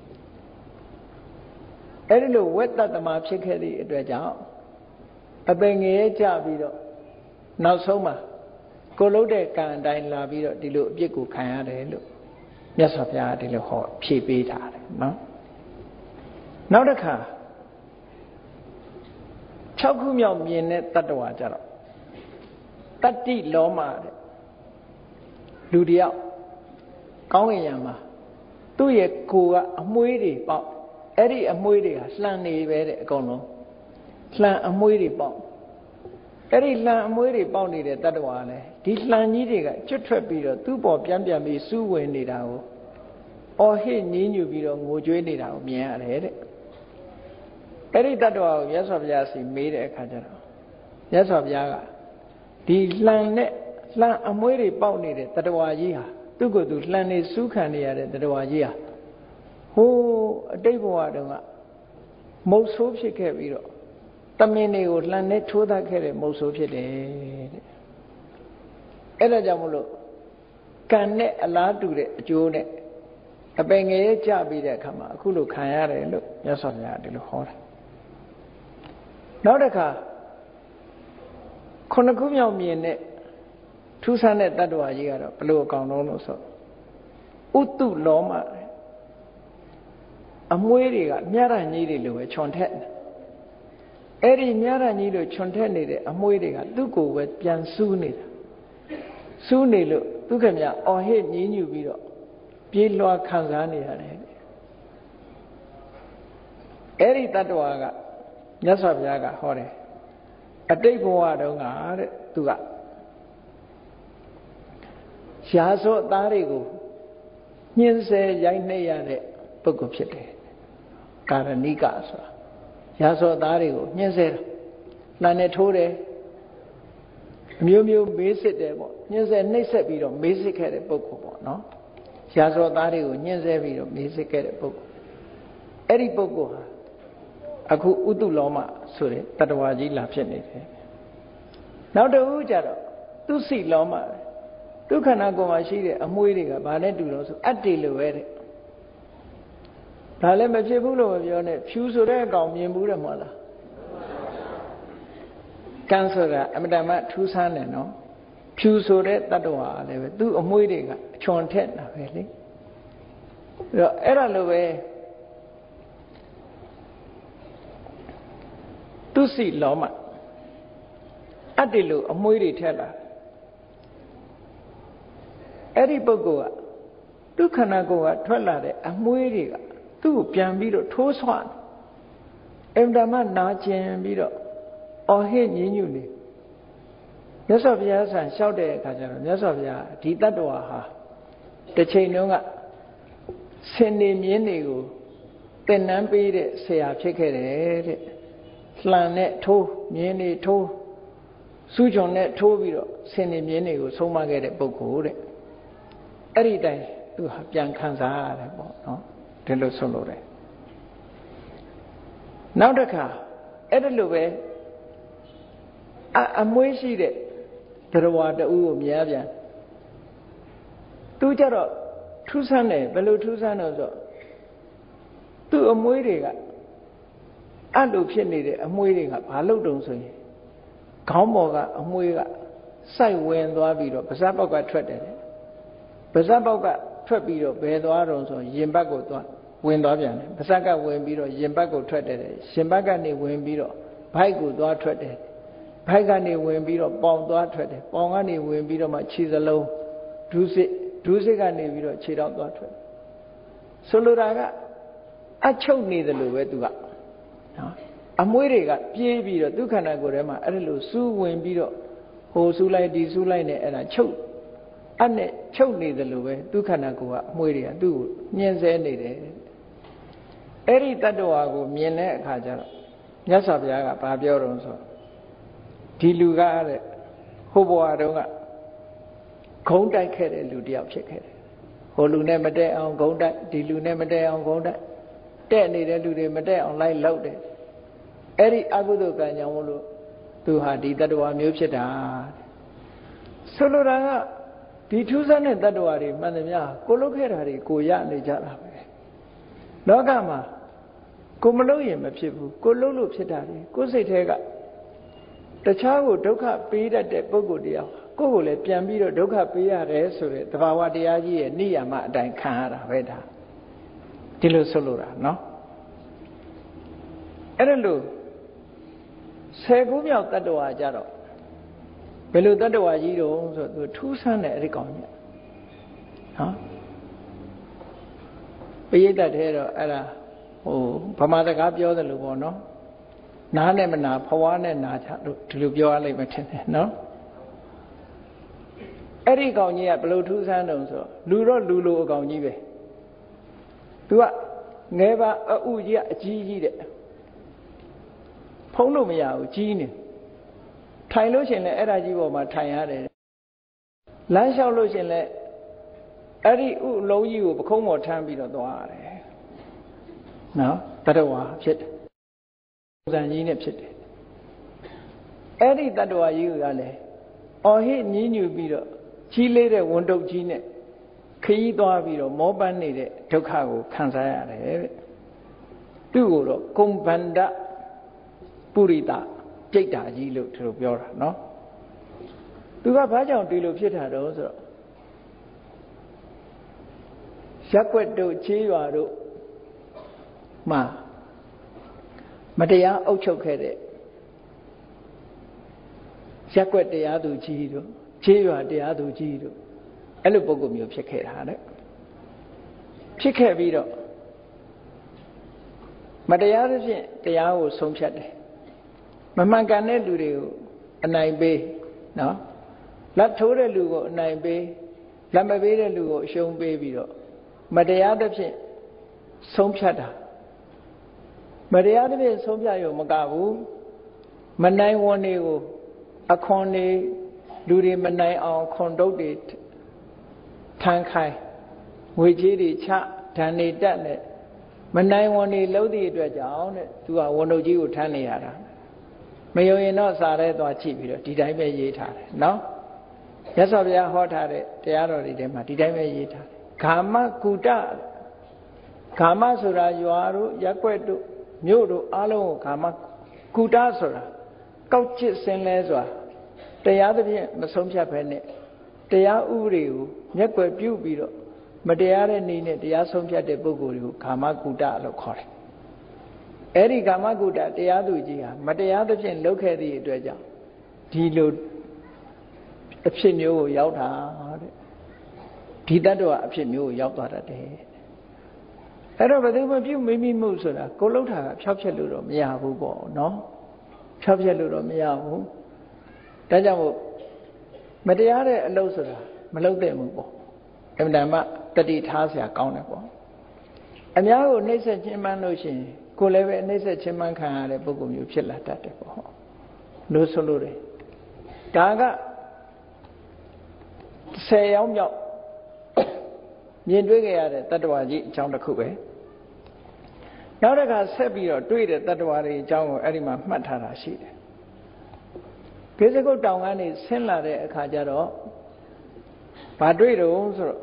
အဲ့ဒီလိုဝက်တတ္တမဖြစ်ခဲ့သည့်အတွက်ကြောင့်အပင်ငရဲကြပြီးတော့နောက်ဆုံးမှာကိုလှုပ်တဲ့ကံအတိုင်းလာပြီးတော့ဒီလိုအပြစ်ကိုခံရတယ်လို့မြတ်စွာဘုရားဒီလိုဟောဖြေပေးတာတယ်နော်နောက်တစ်ခါ၆ခုမြောက်မြင်တဲ့တတ္တဝါကြတော့တတ္တိလောမတဲ့လူတယောက်ကောင်းကင်ယံမှာသူ့ရဲ့ကိုယ်ကအမွှေးတွေပေါက်အဲ့ဒီအမွှေးတွေကလှန်နေပဲတဲ့အကုန်လုံးလှန်အမွှေးတွေပေါက်အဲ့ဒီလှန်အမွှေးတွေပေါက်နေတဲ့တတ္တဝါလဲဒီလှန်ကြီးတွေကကျွတ်ထွက်ပြီးတော့သူ့ပေါ်ပြန်ပြန်ပြီးစူးဝင်နေတာကိုအော်ဟစ်ညင်းညူပြီးတော့ငိုကြွေးနေတာကိုမြင်ရတယ်တဲ့အဲ့ဒီတတ္တဝါကိုမြတ်စွာဘုရားစီမေးတဲ့အခါကျတော့မြတ်စွာဘုရားကဒီလှန်နဲ့လှန်အမွှေးတွေပေါက်နေတဲ့တတ္တဝါကြီးဟာသူ့ကိုယ်သူလှန်နေစူးခံနေရတဲ့တတ္တဝါကြီးဟာဟိုးအတိတ်ဘဝတုန်းကမုတ်ဆိုးဖြစ်ခဲ့ပြီးတော့တမင်တွေကိုလှန်နေထိုးသတ်ခဲ့တဲ့မုတ်ဆိုးဖြစ်တယ်တဲ့အဲ့ဒါကြောင့်မလို့ကံနဲ့အလားတူတဲ့အကျိုးနဲ့အပင်ငယ်ကြပြီးတဲ့အခါမှာအခုလိုခံရတယ်လို့မြတ်စွာဘုရားဒီလိုဟောတာနောက်တစ်ခါခုနှစ်ခုမြောက်မြင်တဲ့ထူးဆန်းတဲ့တတ္တဝါကြီးကတော့ဘလို့အကောင်လုံးလို့ဆိုဥတုလောမအမွှေးတွေကမြရကြီးတွေလိုပဲခြုံထက်အဲ့ဒီမြရကြီးလိုခြုံထက်နေတဲ့အမွှေးတွေကသူ့ကိုယ်ပဲပြန်စူးနေတာစူးနေလို့သူခင်ဗျအော်ဟစ်ညင်းညူပြီးတော့ပြေးလွှားခံစားနေရတယ်အဲ့ဒီတတ္တဝါကမြတ်စွာဘုရားကဟောတယ်အတိတ်ဘဝတုန်းကတဲ့သူကရာဇဝတ်သားတွေကိုညှင်းဆဲရိုက်နှိပ်ရတဲ့ပုဂ္ဂိုလ်ဖြစ်တယ်ကာရဏိကဆိုတာရာဇဝတ်သားတွေကိုညှင်းဆဲတာလှန်နဲ့ထိုးတယ်အမျိုးမျိုးမေးစစ်တယ်ပေါ့ညှင်းဆဲနှိပ်ဆက်ပြီးတော့မေးစစ်ခဲ့တဲ့ပုဂ္ဂိုလ်ပေါ့နော်ရာဇဝတ်သားတွေကိုညှင်းဆဲပြီးတော့မေးစစ်ခဲ့တဲ့ပုဂ္ဂိုလ်အဲ့ဒီပုဂ္ဂိုလ်ဟာအခုဥတုလောမဆိုတဲ့တတ္တဝါကြီးလာဖြစ်နေတယ်နောက်တစ်ခုကျတော့သူစိလောမဒုက္ခနာကိုယ်မှာရှိတဲ့အမွှေးတွေကဘာနဲ့တူတော့ဆိုအတ္တိလိုပဲတဲ့ဒါလည်းမဖြစ်ဘူးလို့မပြောနဲ့ဖြူဆိုတဲ့အကောင်မြင်ဘူးတယ်မဟုတ်လားကံဆိုတာအမတမထူးဆန်းတယ်နော်ဖြူဆိုတဲ့တတ္တဝါလည်းပဲသူ့အမွှေးတွေကအချွန်ထက်တာပဲလေအဲ့တော့အဲ့ဒါလိုပဲသူစိလောမအတ္တိလိုအမွှေးတွေထက်လာအဲ့ဒီပုဂ္ဂိုလ်ကသူခန္ဓာကိုယ်ကထွက်လာတဲ့အမွှေးတွေကသူ့ကိုပြန်ပြီးတော့ထိုးဆွအင်တာမနာကျင်ပြီးတော့အော်ဟစ်ညဉ်းညူနေမြတ်စွာဘုရားဆံလျှောက်တဲ့အခါကျတော့မြတ်စွာဘုရားဒီတတ္တဝါဟာတစ်ချိန်တုန်းကဆင်နေမြင်းတွေကိုသင်္นานပေးတဲ့ဆရာဖြစ်ခဲ့တယ်တဲ့လှန်နဲ့ထိုးမြင်းတွေထိုးစူးချွန်နဲ့ထိုးပြီးတော့ဆင်နေမြင်းတွေကိုဆုံးမခဲ့တဲ့ပုဂ္ဂိုလ်တဲ့အဲ့ဒီတိုင်သူဟာပြန်ခံစားရတယ်ပေါ့နော်ဒီလိုဆုံးလို့တယ်နောက်တစ်ခါအဲ့ဒါလိုပဲအမွှေးရှိတဲ့တရားတူကိုမြဲပြန်သူကြတော့ထူးဆန်းတယ်ဘယ်လိုထူးဆန်းတော့ဆိုသူ့အမွှေးတွေကအဲ့လိုဖြစ်နေတဲ့အမွှေးတွေကဘာလို့တုံဆိုရင်ခေါင်းပေါ်ကအမွှေးကစိုက်ဝင်သွားပြီးတော့ပါးစပ်ပေါက်ကထွက်တယ်ပါးစပ်ပေါက်ကထွက်ပြီးတော့ဘယ်သွားတော့ဆိုရင်ဘတ်ကိုသွားဝင်သွားပြန်တယ်ပါးစပ်ကဝင်ပြီးတော့ရင်ဘတ်ကိုထွက်တယ်ရင်ဘတ်ကနေဝင်ပြီးတော့ဘိုက်ကိုသွားထွက်တယ်ဘိုက်ကနေဝင်ပြီးတော့ပေါင်သွားထွက်တယ်ပေါင်ကနေဝင်ပြီးတော့မှခြေစလုံးဒုစစ်ဒုစစ်ကနေပြီးတော့ခြေထောက်သွားထွက်ဆိုလိုတာကအချုပ်နေတယ်လို့ပဲသူကနော်အမွှေးတွေကပြေးပြီးတော့ဒုက္ခနာကိုယ်ထဲမှာအဲ့ဒါလို့စူးဝင်ပြီးတော့ဟိုစူးလိုက်ဒီစူးလိုက်နဲ့အဲ့ဒါချုပ်အဲ့နဲ့ချုပ်နေတယ်လို့ပဲဒုက္ခနာကိုယ်ကအမွှေးတွေကသူ့ကိုညှင်းဆဲနေတယ်အဲ့ဒီတတ္တဝါကိုမြင်တဲ့အခါကျတော့မြတ်စွာဘုရားကဘာပြောတော့ဆိုဒီလူကတဲ့ဟိုဘဝတုန်းကဂုံးတိုက်ခဲ့တဲ့လူတယောက်ဖြစ်ခဲ့တယ်ဟိုလူနဲ့မတည့်အောင်ဂုံးတိုက်ဒီလူနဲ့မတည့်အောင်ဂုံးတိုက်တဲ့နေတဲ့လူတွေမတည့်အောင်လိုက်လောက်တယ်အဲ့ဒီအကုသိုလ်ကံကြောင့်မလို့သူဟာဒီတတ္တဝါမျိုးဖြစ်တာဆိုလိုတာကဒီထူးဆန်းတဲ့တတ္တဝါတွေမှန်သမျှကိုလုတ်ခဲ့တာတွေကိုရနေကြတာပဲလောကမှာကိုမလို့ရင်မဖြစ်ဘူးကိုလို့လို့ဖြစ်တာလေကိုစိတ်ထဲကတခြားကိုဒုက္ခပေးတတ်တဲ့ပုဂ္ဂိုလ်တရားကိုယ့်ကိုလည်းပြန်ပြီးတော့ဒုက္ခပေးရတယ်ဆိုတဲ့သဘာဝတရားကြီးရဲ့နိယာမအတိုင်းခံရတာပဲဒါဒီလိုဆိုလို့တာနော်အဲ့ဒါလို့ဆယ်ခုမြောက်တတ္တဝါကြတော့ဘယ်လိုတတ္တဝါကြီးတုံးဆိုသူထူးဆန်းတဲ့အဲ့ဒီကောင်ကြီးနော်ပရိသတ်ထဲတော့အဲ့ဒါဟိုဗမာစကားပြောတယ်လို့ပေါ့နော်နားနဲ့မနာဖွားနဲ့နာချလို့ဒီလိုပြောရလိမ့်မယ်ထင်တယ်နော်အဲ့ဒီကောင်ကြီးကဘယ်လိုထူးဆန်းတုံးဆိုလူတော့လူလိုအကောင်ကြီးပဲသူကငယ်ပါအဥကြီးကအကြီးကြီးတဲ့ဖုံးလို့မရဘူးကြီးနေထိုင်လို့ရှင်လည်းအဲ့ဒါကြီးပေါ်မှာထိုင်ရတယ်လမ်းလျှောက်လို့ရှင်လည်းအဲ့ဒီဥလုံးကြီးကိုပခုံးပေါ်ထမ်းပြီးတော့သွားရတယ်နော်တတ္တဝါဖြစ်တယ်ပုံစံကြီးနဲ့ဖြစ်တယ်အဲ့ဒီတတ္တဝါကြီးကလည်းအော်ဟစ်ညည်းညူပြီးတော့ကြီးလေးတဲ့ဝန်တုပ်ကြီးနဲ့ခရီးသွားပြီးတော့မောပန်းနေတဲ့ဒုက္ခကိုခံစားရတယ်တဲ့သူ့ကိုတော့ကုံဗန္ဒပုရိသကြိတ်တာကြီးလို့သူတို့ပြောတာနော်သူကဘာကြောင့်ဒီလိုဖြစ်တာတော့ဆိုတော့ရက်ွက်တို့ချေးရွာတို့မှာမတရားအုပ်ချုပ်ခဲ့တဲ့ရက်ွက်တရားသူကြီးတို့ချေးရွာတရားသူကြီးတို့အဲ့လိုပုံစံမျိုးဖြစ်ခဲ့တာတဲ့ဖြစ်ခဲ့ပြီးတော့မတရားသဖြင့်တရားကိုဆုံးဖြတ်တယ်မမှန်ကန်တဲ့လူတွေကိုအနိုင်ပေးနော်လက်ထိုးတဲ့လူကိုအနိုင်ပေးလက်မပေးတဲ့လူကိုအရှုံးပေးပြီးတော့မတရားသဖြင့်ဆုံးဖြတ်တာမတရားသဖြင့်ဆုံးဖြတ်ရုံမကဘူးမနိုင်ဝန်တွေကိုအခွန်တွေလူတွေမနိုင်အောင်ခွန်တုတ်တွေထမ်းခိုင်းငွေကြေးတွေချဒဏ်တွေတက်နဲ့မနိုင်ဝန်တွေလုံးသည့်အတွက်ကြောင့်တဲ့သူကဝန်တုတ်ကြီးကိုထမ်းနေရတာမယုံရင်တော့စာရဲသွားကြည့်ပြီးတော့ဒီတိုင်းပဲရေးထားတယ်နော်မြတ်စွာဘုရားဟောထားတဲ့တရားတော်တွေထဲမှာဒီတိုင်းပဲရေးထားတယ်ဂါမကုတဂါမဆိုတာရွာတို့ရက်ွက်တို့မြို့တို့အားလုံးကိုဂါမကုတဆိုတာကောက်ကျစ်စင်လဲစွာတရားသဖြင့်မဆုံးဖြတ်ဘဲနဲ့တရားဥပဒေကိုမျက်ကွယ်ပြုပြီးတော့မတရားတဲ့နည်းနဲ့တရားဆုံးဖြတ်တဲ့ပုဂ္ဂိုလ်တွေကိုဂါမကုတလို့ခေါ်တယ်အဲ့ဒီဂါမကုတတရားသူကြီးဟာမတရားသဖြင့်လုပ်ခဲ့သည့်အတွက်ကြောင့်ဒီလိုအဖြစ်မျိုးကိုရောက်တာတဲ့ဒီတတ္တဝါအဖြစ်မျိုးကိုရောက်သွားတတ်တယ်အဲ့တော့ဘယ်သူမှပြုမိမိမှုဆိုတာကိုလှုပ်တာကဖြောက်ဖြက်လို့တော့မရဘူးပေါ့နော်ဖြောက်ဖြက်လို့တော့မရဘူးဒါကြောင့်မို့မတရားတဲ့အလုပ်ဆိုတာမလုပ်သင့်ဘူးပေါ့အမှန်တမ်းတတိထားเสียကောင်းတယ်ပေါ့အများကိုနှိမ့်ဆက်ချင်းမှန်းလို့ရှိရင်ကိုလည်းပဲနှိမ့်ဆက်ချင်းမှန်းခံရတဲ့ပုဂ္ဂိုလ်မျိုးဖြစ်လာတတ်တယ်ပေါ့လို့ဆိုလို့တယ်ဒါကဆယ်ယောက်မြောက်မြင်တွေ့ကြရတဲ့တတ္တဝါကြီးအကြောင်းတစ်ခုပဲနောက်တစ်ခါဆက်ပြီးတော့တွေ့တဲ့တတ္တဝါတွေအကြောင်းကိုအဲ့ဒီမှာမှတ်ထားတာရှိတယ်ကိစ္စကုတ်တောင်ကနေဆင်းလာတဲ့အခါကျတော့ဘာတွေ့တော့ဆိုတော့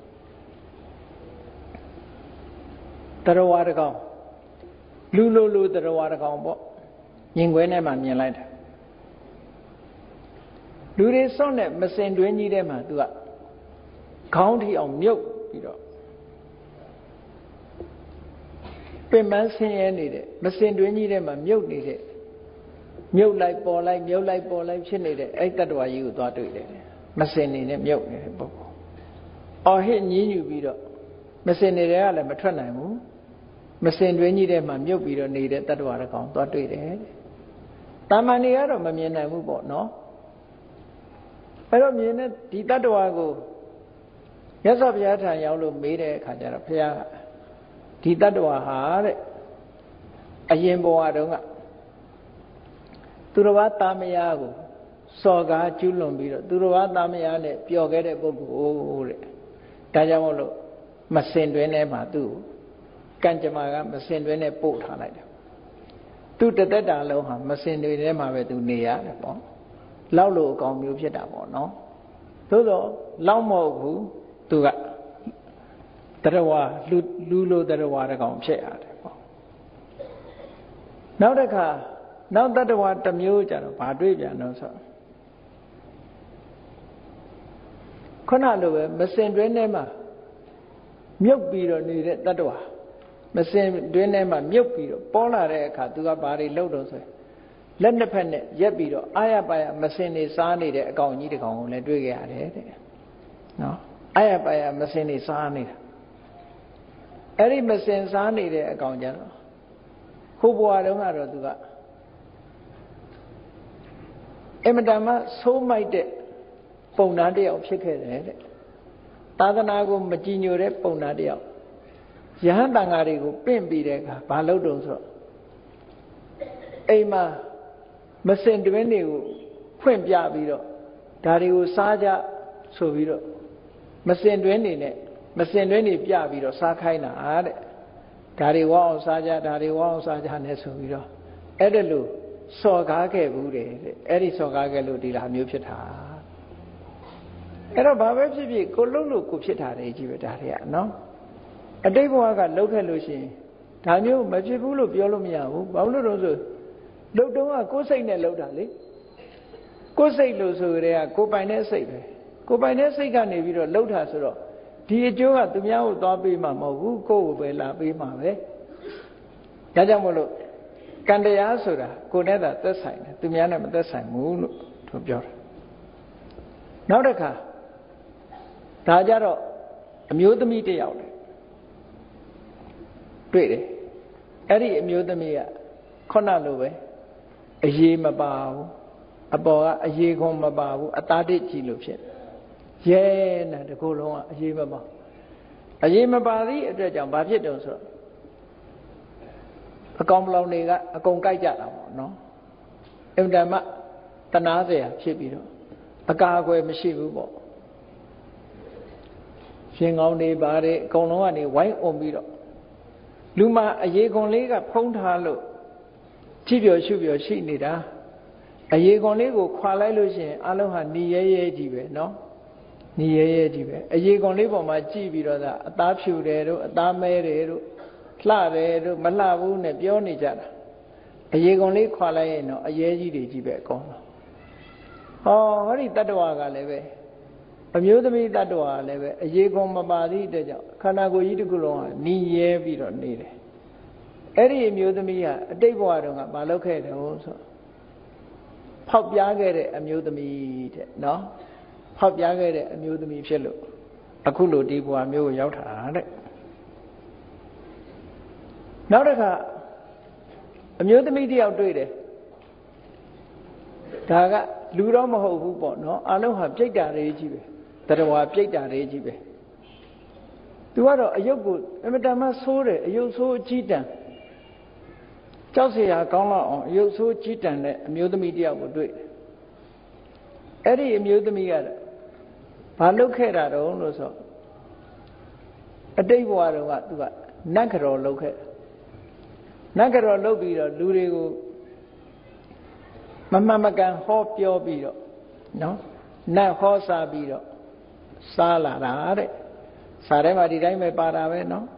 တရဝါတကောင်လူလိုလိုတရဝါတကောင်ပေါ့မြင်ခွဲထဲမှာမြင်လိုက်တယ်လူတွေစောင့်တဲ့မစင်တွင်းကြီးထဲမှာသူကခေါင်းထီအောင်မြုပ်ပြီးတော့ပင်ပန်းဆင်းရဲနေတဲ့မစင်တွင်းကြီးထဲမှာမြုပ်နေတဲ့မြုပ်လိုက်ပေါ်လိုက်မြုပ်လိုက်ပေါ်လိုက်ဖြစ်နေတဲ့အဲ့တတ္တဝါကြီးကိုသွားတွေ့တယ်မစင်နေနဲ့မြုပ်နေတဲ့ပုဂ္ဂိုလ်အော်ဟစ်ညည်းညူပြီးတော့မစင်နေတဲ့ကလည်းမထွက်နိုင်ဘူးမစင်တွင်းကြီးထဲမှာမြုပ်ပြီးတော့နေတဲ့တတ္တဝါတစ်ကောင်သွားတွေ့တယ်တာမန်တွေကတော့မမြင်နိုင်ဘူးပေါ့နော်အဲ့တော့မြင်တဲ့ဒီတတ္တဝါကိုမြတ်စွာဘုရားထံရောက်လို့မေးတဲ့အခါကျတော့ဘုရားဒီတတ္တဝါဟာတဲ့အရင်ဘဝတုန်းကသူတော်ဘာသားမယားကိုစော်ကားကျူးလွန်ပြီးတော့သူတော်ဘာသားမယားနဲ့ပျော်ခဲ့တဲ့ပုဂ္ဂိုလ်တဲ့ဒါကြောင့်မို့လို့မစင်တွင်းထဲမှာသူ့ကံကြမ္မာကမစင်တွင်းထဲပို့ထားလိုက်တယ်သူတသက်တာလုံးဟာမစင်တွင်းထဲမှာပဲသူနေရတယ်ပေါ့လောက်လို့အကောင်မျိုးဖြစ်တာပေါ့နော်သို့တော့လောက်မဟုတ်ဘူးသူကတရဝါလူလူလိုတရဝါတကောင်ဖြစ်ရတယ်ပေါ့နောက်တစ်ခါနောက်တတဝါတစ်မျိုးကြတော့ဘာတွေ့ပြန်တော့ဆိုခုနလိုပဲမစင်တွင်းထဲမှာမြုပ်ပြီးတော့နေတဲ့တတဝါမစင်တွင်းထဲမှာမြုပ်ပြီးတော့ပေါ်လာတဲ့အခါသူကဘာတွေလုပ်တော့ဆိုလက်နှစ်ဖက်နဲ့ရက်ပြီးတော့အာရပါရမစင်နေစားနေတဲ့အကောင်ကြီးတစ်ကောင်ကိုလည်းတွေ့ကြရတယ်တဲ့နော်အာရပါရမစင်နေစားနေတာအဲ့ဒီမစင်စားနေတဲ့အကောင်ကြတော့ခုဘဝတုန်းကတော့သူကအမတန်မှဆိုးမိုက်တဲ့ပုံနာတစ်ယောက်ဖြစ်ခဲ့တယ်တဲ့သာသနာကိုမကြည်ညိုတဲ့ပုံနာတစ်ယောက်ယဟန်တန်ဃာတွေကိုပင့်ပြီးတဲ့အခါဘာလုပ်တုံဆိုတော့အိမ်မှာမစင်တွင်းတွေကိုဖွင့်ပြပြီးတော့ဒါတွေကိုစားကြဆိုပြီးတော့မစင်တွင်းတွေနဲ့မစင်တွင်းတွေပြပြီးတော့စားခိုင်းတာတဲ့ဒါတွေဝအောင်စားကြဒါတွေဝအောင်စားကြနဲ့ဆိုပြီးတော့အဲ့ဒါလို့စော်ကားခဲ့ဘူးတဲ့အဲ့ဒီစော်ကားခဲ့လို့ဒီလိုမျိုးဖြစ်တာအဲ့တော့ဘာပဲဖြစ်ဖြစ်ကိုလှုပ်လို့ကိုဖြစ်တာတွေကြီးပဲဒါတွေကနော်အတိတ်ဘဝကလှုပ်ခဲ့လို့ရှိရင်ဒါမျိုးမဖြစ်ဘူးလို့ပြောလို့မရဘူးဘာလို့လို့ဆိုလှုပ်တော့ကကိုယ်စိတ်နဲ့လှုပ်တာလေကိုယ်စိတ်လို့ဆိုကြတဲ့ကကိုပိုင်တဲ့စိတ်ပဲကိုပိုင်တဲ့စိတ်ကနေပြီးတော့လှုပ်တာဆိုတော့ဒီအကျိုးကသူများကိုသွားပေးမှာမဟုတ်ဘူးကိုယ့်ကိုပဲလာပေးမှာပဲဒါကြောင့်မို့လို့ကံတရားဆိုတာကိုယ်နဲ့သာသက်ဆိုင်တယ်သူများနဲ့မသက်ဆိုင်ဘူးလို့သူပြောတာနောက်တစ်ခါဒါကြတော့အမျိုးသမီးတစ်ယောက်လေတွေ့တယ်အဲ့ဒီအမျိုးသမီးကခုနလိုပဲအရေးမပါဘူးအပေါ်ကအရေးခွန်မပါဘူးအသားတစ်ကြည့်လို့ဖြစ်ရဲနဲ့တကူလုံးကအရေးမပါအရေးမပါသည့်အတွက်ကြောင့်ဘာဖြစ်တုံးဆိုတော့အကောင်ပလောင်တွေကအကုန်ကြိုက်ကြတာပေါ့နော်အင်တမတနာเสียဖြစ်ပြီးတော့အကာအကွယ်မရှိဘူးပေါ့ရှင်ကောင်းတွေပါတယ်အကုန်လုံးကနေဝိုင်းအုံပြီးတော့လူမအရေးခွန်လေးကဖုံးထားလို့ကြည့်ပြောရှုပြောရှိနေတာအရေးခွန်လေးကိုခွာလိုက်လို့ရှိရင်အလုံးဟာหนีရဲရဲကြီးပဲเนาะหนีရဲရဲကြီးပဲအရေးခွန်လေးပေါ်မှာကြည့်ပြီးတော့သာအသားဖြူတယ်တို့အသားမဲတယ်တို့လှတယ်တို့မလှဘူးနဲ့ပြောနေကြတာအရေးခွန်လေးခွာလိုက်ရင်တော့အရေးကြီးတွေကြီးပဲအကုန်လုံးဟောဟောဒီတတ္တဝါကလည်းပဲအမျိုးသမီးတတ္တဝါကလည်းပဲအရေးခွန်မပါသည့်အတွက်ကြောင့်ခန္ဓာကိုယ်ကြီးတစ်ခုလုံးကหนีရဲပြီးတော့နေတယ်အဲ့ဒီအမျိုးသမီးကအတိတ်ဘဝတုန်းကမလုပ်ခဲ့တယ်ဟုတ်ဆိုဖောက်ပြားခဲ့တဲ့အမျိုးသမီးတဲ့နော်ဖောက်ပြားခဲ့တဲ့အမျိုးသမီးဖြစ်လို့အခုလိုဒီဘဝမျိုးကိုရောက်တာတဲ့နောက်တစ်ခါအမျိုးသမီးတယောက်တွေ့တယ်ဒါကလူတော့မဟုတ်ဘူးပေါ့နော်အလုံးဟာပြိတ္တာတွေကြီးပဲတရားဝါပြိတ္တာတွေကြီးပဲသူကတော့အယုတ်ကိုအမတန်မှဆိုးတယ်အယုတ်ဆိုးအကြီးတန်းကြောက်เสียကောင်းတော့အောင်အယုတ်ဆိုးကြီးတန်းတဲ့အမျိုးသမီးတယောက်ကိုတွေ့တယ်အဲ့ဒီအမျိုးသမီးကတော့ဘာလုပ်ခဲ့တာတုံးလို့ဆိုအတိတ်ဘဝတုန်းကသူကနတ်ကတော်လုပ်ခဲ့နတ်ကတော်လုပ်ပြီးတော့လူတွေကိုမမှန်မကန်ဟောပြောပြီးတော့နော်နတ်ဟောစားပြီးတော့စားလာတာတဲ့စားထဲမှာဒီတိုင်းပဲပါတာပဲနော်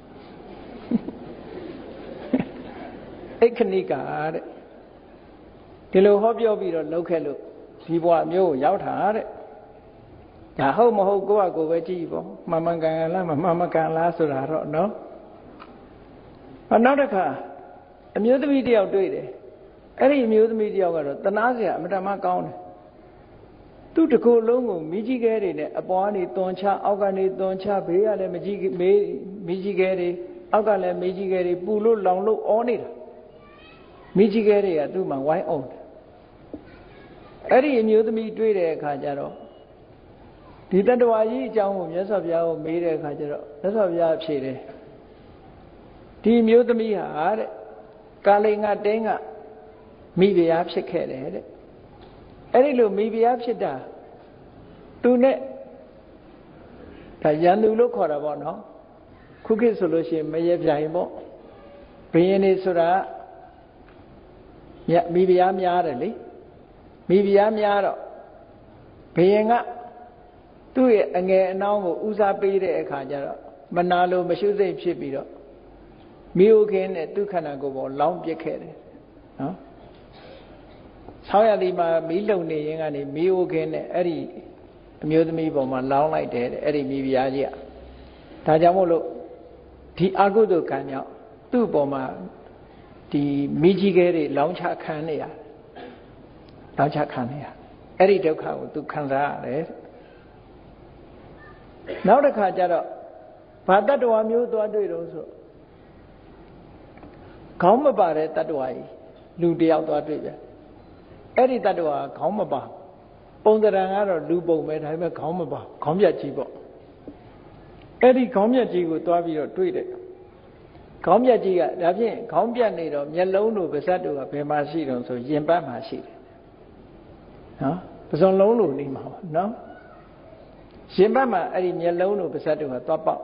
အိခဏိကာတဲ့ဒီလိုဟောပြောပြီးတော့လုပ်ခဲ့လို့ဒီဘဝမျိုးကိုရောက်တာတဲ့ဒါဟုတ်မဟုတ်ကိုယ့်အကိုပဲကြည့်ပေါ့မှန်မှန်ကန်ကန်လားမမှန်မကန်လားဆိုတာတော့နော်နောက်တစ်ခါအမျိုးသမီးတယောက်တွေ့တယ်အဲ့ဒီအမျိုးသမီးတယောက်ကတော့တနာစရာအမတမကောင်းတယ်သူ့တကူလုံးကိုမိကြီးခဲတွေနဲ့အပေါ်ကနေတွန်ချအောက်ကနေတွန်ချဘေးကလည်းမကြီးမေးမိကြီးခဲတွေအောက်ကလည်းမိကြီးခဲတွေပူလို့လောင်လို့အောနေတာမိကြီးခဲတွေကသူ့မှာဝိုင်းအောင်တယ်အဲ့ဒီအမျိုးသမီးတွေ့တဲ့အခါကျတော့ဒီတတ္တဝါကြီးအကြောင်းကိုမြတ်စွာဘုရားကိုမေးတဲ့အခါကျတော့မြတ်စွာဘုရားဖြေတယ်ဒီအမျိုးသမီးဟာတဲ့ကာလိန်ကတင်းကမိဖုရားဖြစ်ခဲ့တယ်တဲ့အဲ့ဒီလိုမိဖုရားဖြစ်တာသူနဲ့ဒါရန်သူလို့ခေါ်တာပေါ့နော်ခုခေတ်ဆိုလို့ရှိရင်မရေပြိုင်ပေါ့ဘယင်းနေဆိုတာမိဖုရားများတယ်လေမိဖုရားများတော့ဘယင်းကသူ့ရဲ့အငယ်အနှောင်းကိုဦးစားပေးတဲ့အခါကျတော့မနာလိုမရှုစိတ်ဖြစ်ပြီးတော့မိဟုတ်ခင်နဲ့ဒုက္ခနာကိုပေါ်လောင်းပစ်ခဲ့တယ်နော်ဆောင်းရသည်မှာမီးလုံနေရင်ကနေမိဟုတ်ခင်နဲ့အဲ့ဒီအမျိုးသမီးပေါ်မှာလောင်းလိုက်တယ်တဲ့အဲ့ဒီမိဖုရားကြီးကဒါကြောင့်မို့လို့ဒီအကုသိုလ်ကံကြောင့်သူ့ပေါ်မှာဒီမိကြီးခဲတွေလောင်းချခံနေရလောင်းချခံနေရအဲ့ဒီဒုက္ခကိုသူခံစားရတယ်နောက်တစ်ခါကျတော့ဘာတတ္တဝါမျိုးသွားတွေ့တော့ဆိုခေါင်းမပါတဲ့တတ္တဝါကြီးလူတယောက်သွားတွေ့ပြန်အဲ့ဒီတတ္တဝါခေါင်းမပါပုံသဏ္ဍာန်ကတော့လူပုံပဲဒါပေမဲ့ခေါင်းမပါခေါင်းပြတ်ကြီးပေါ့အဲ့ဒီခေါင်းပြတ်ကြီးကိုသွားပြီးတော့တွေ့တယ်ခေါင်းပြတ်ကြီးကဒါဖြင့်ခေါင်းပြတ်နေတော့မျက်လုံးတို့ပါးစပ်တို့ကဘယ်မှာရှိတုံးဆိုရင်ပတ်မှာရှိတယ်နော်ပစုံလုံးလိုနေမှာပေါ့နော်ရင်ဘတ်မှာအဲ့ဒီမျက်လုံးတို့ပါးစပ်တို့ကသွားပေါက်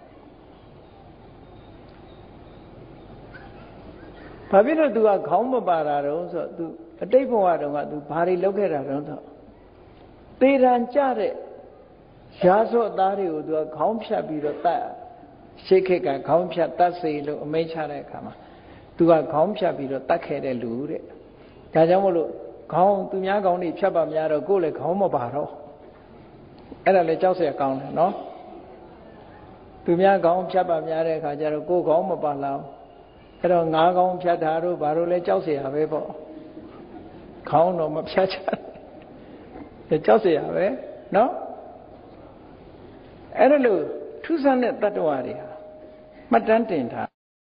ဘာဖြစ်လို့ तू ကခေါင်းမပါတာတော့ဆိုတော့ तू အတိတ်ဘဝတုန်းက तू ဘာတွေလုပ်ခဲ့တာတော့ဆိုသေရန်ကြတဲ့ရာဇော့သားတွေကို तू ကခေါင်းဖြတ်ပြီးတော့တတ်ရှေးခေတ်ကခေါင်းဖြတ်တတ်စေလို့အမိန့်ချတဲ့အခါမှာ तू ကခေါင်းဖြတ်ပြီးတော့တတ်ခဲ့တဲ့လူတဲ့ဒါကြောင့်မို့လို့ခေါင်းသူများခေါင်းတွေဖြတ်ပါများတော့ကိုယ်လည်းခေါင်းမပါတော့အဲ့ဒါလည်းကြောက်เสียကောင်းတယ်နော်သူများခေါင်းဖြတ်ပါများတဲ့အခါကျတော့ကိုယ်ခေါင်းမပါလောက်အဲ့တော့ငါးခေါင်းဖြတ်တာတို့ဘာလို့လဲကြောက်เสียပဲပေါ့ခေါင်းတော့မဖြတ်ချတယ်ကြောက်เสียပဲနော်အဲ့ဒါလို့ထူးဆန်းတဲ့တတ္တဝါတွေဟာမှတ်တမ်းတင်ထား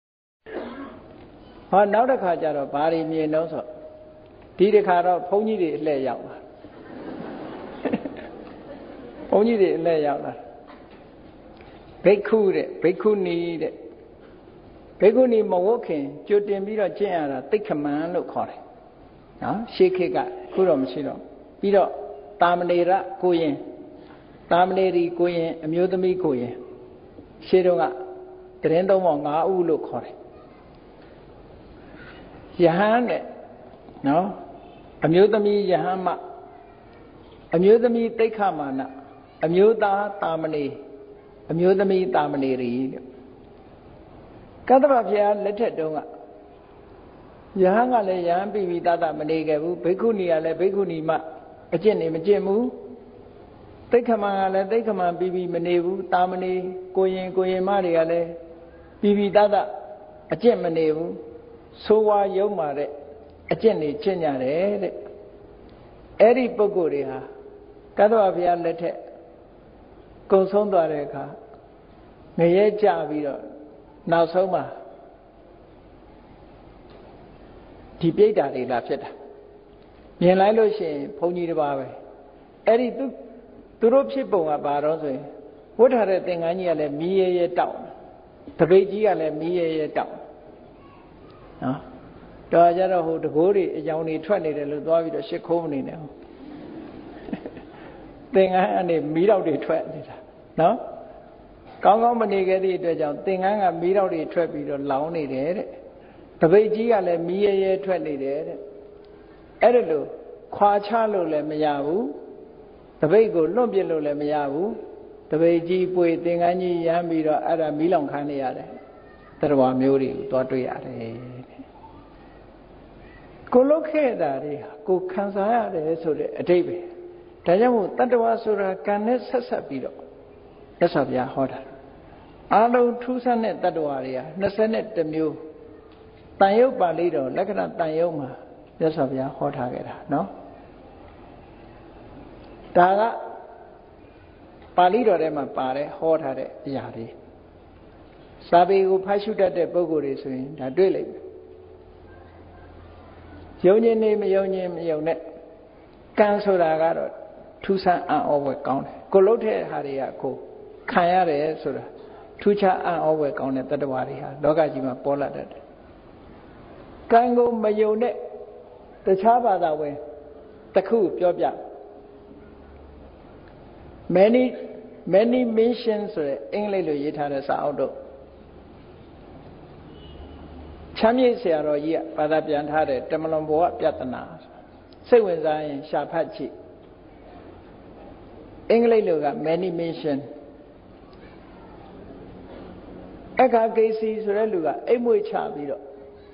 ဟောနောက်တစ်ခါကျတော့ဘာတွေမြင်တော့ဆိုဒီတစ်ခါတော့ဘုန်းကြီးတွေအလှည့်ရောက်လာဘုန်းကြီးတွေအလှည့်ရောက်လာဘိက္ခုတဲ့ဘိက္ခုနီတဲ့ဘိက္ခုနီမဝတ်ခင်ကြိုတင်ပြီးတော့ကျင့်ရတာသိက္ခမံလို့ခေါ်တယ်နော်ရှေးခေတ်ကခုတော့မရှိတော့ပြီးတော့တာမဏေရကိုရင်တာမဏေရီကိုရင်အမျိုးသမီးကိုရင်ရှေးတုန်းကတရင်သုံးပေါင်း၅ဦးလို့ခေါ်တယ်ယဟန်တဲ့နော်အမျိုးသမီးယဟန်မအမျိုးသမီးသိက္ခမာနအမျိုးသားတာမဏေအမျိုးသမီးတာမဏေရီတဲ့ကတ္တဗဘုရားလက်ထက်တုန်းကယဟန်ကလည်းယဟန်ပြီးပြီးတတမနေခဲ့ဘူးဘိက္ခုနီကလည်းဘိက္ခုနီမအကျင့်နေမကျင့်ဘူးသိက္ခမံကလည်းသိက္ခမံပြီးပြီးမနေဘူးတာမဏေကိုရင်ကိုရင်မတွေကလည်းပြီးပြီးတတအကျင့်မနေဘူးဆိုးဝါးယုံမာတဲ့အကျင့်တွေကျင့်ကြတယ်တဲ့အဲ့ဒီပုဂ္ဂိုလ်တွေဟာကတ္တဗဘုရားလက်ထက်ကုံဆုံးသွားတဲ့အခါငရဲကြပြီးတော့နောက်ဆုံးမှာဒီပြိတ္တာတွေလာဖြစ်တာမြင်လိုက်လို့ရှိရင်ဘုန်းကြီးတစ်ပါးပဲအဲ့ဒီသူသူတို့ဖြစ်ပုံကဘာတော့ဆိုရင်ဝတ်ထားတဲ့သင်္ကန်းကြီးကလည်းမီးရဲရဲတောက်တပိတ်ကြီးကလည်းမီးရဲရဲတောက်နော်တော့ကြတော့ဟိုတကိုးတွေအကြောင်းတွေထွက်နေတယ်လို့သွားပြီးတော့ရှစ်ခိုးမနေနဲ့သင်္ကန်းကနေမီးတော့တွေထွက်နေတာနော်ကောင်းကောင်းမနေခဲ့သည့်အတွက်ကြောင့်သင်္ကန်းကမီးတော့တွေထွက်ပြီးတော့လောင်နေတယ်တဲ့တပိတ်ကြီးကလည်းမီးရဲရဲထွက်နေတယ်တဲ့အဲ့ဒါလို့ခွာချလို့လည်းမရဘူးတပိတ်ကိုလွတ်ပြစ်လို့လည်းမရဘူးတပိတ်ကြီးပွေသင်္ကန်းကြီးရမ်းပြီးတော့အဲ့ဒါမီးလောင်ခမ်းနေရတယ်တရားမျိုးတွေကိုသွားတွေ့ရတယ်ကိုလုတ်ခဲ့တာတွေဟာကိုခံစားရတယ်ဆိုတဲ့အဓိပ္ပာယ်ဒါကြောင့်မို့တတ္တဝါဆိုတာကံနဲ့ဆက်ဆက်ပြီးတော့မြတ်စွာဘုရားဟောတာအာလုံးထူးဆန်းတဲ့တတ္တဝါတွေဟာနှစ်ဆယ်တစ်မျိုးတန်ရုပ်ပါဠိတော်လက္ခဏာတန်ရုပ်မှာမြတ်စွာဘုရားဟောထားခဲ့တာနော်ဒါကပါဠိတော်ထဲမှာပါတယ်ဟောထားတဲ့အရာတွေစာပေကိုဖတ်ရှုတတ်တဲ့ပုဂ္ဂိုလ်တွေဆိုရင်ဒါတွေ့လိမ့်မယ်ယုံကြည်နေမယုံကြည်မယုံနဲ့ကံဆိုတာကတော့ထူးဆန်းအံ့ဩဖွယ်ကောင်းတယ်ကိုလှုပ်တဲ့ဟာတွေကကိုခံရတယ်ဆိုတာထူးခြားအံ့ဩဖွယ်ကောင်းတဲ့တတ္တဝါတွေဟာလောကကြီးမှာပေါ်လာတတ်တယ်ကံကိုမယုံတဲ့တခြားဘာသာဝင်တစ်ခုပြောပြ many many mentions ဆိုတဲ့အင်္ဂလိပ်လိုရေးထားတဲ့စာအုပ်တော့ချမ်းမြေ့ဆရာတော်ကြီးကဘာသာပြန်ထားတဲ့တမလွန်ဘောကပြဿနာစိတ်ဝင်စားရင်ရှာဖတ်ကြည့်အင်္ဂလိပ်လိုက many mention အခါကေစီဆိုတဲ့လူကအိမ်မွေချပြီးတော့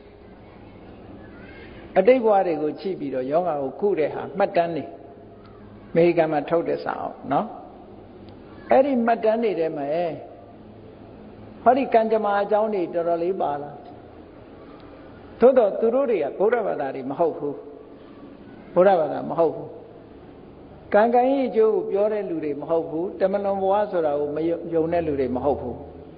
အတိတ်ဘဝတွေကိုကြည့်ပြီးတော့ယောဂါကိုကုတဲ့ဟာမှတ်တမ်းနေအမေရိကန်မှာထုတ်တဲ့စာအုပ်နော်အဲ့ဒီမှတ်တမ်းတွေထဲမှာဟောဒီကံကြမ္မာအကြောင်းတွေတော်တော်လေးပါလာသို့တော့သူတို့တွေကဗုဒ္ဓဘာသာတွေမဟုတ်ဘူးဗုဒ္ဓဘာသာမဟုတ်ဘူးကံကံရဲ့အကျိုးကိုပြောတဲ့လူတွေမဟုတ်ဘူးတမလွန်ဘဝဆိုတာကိုမယုံတဲ့လူတွေမဟုတ်ဘူး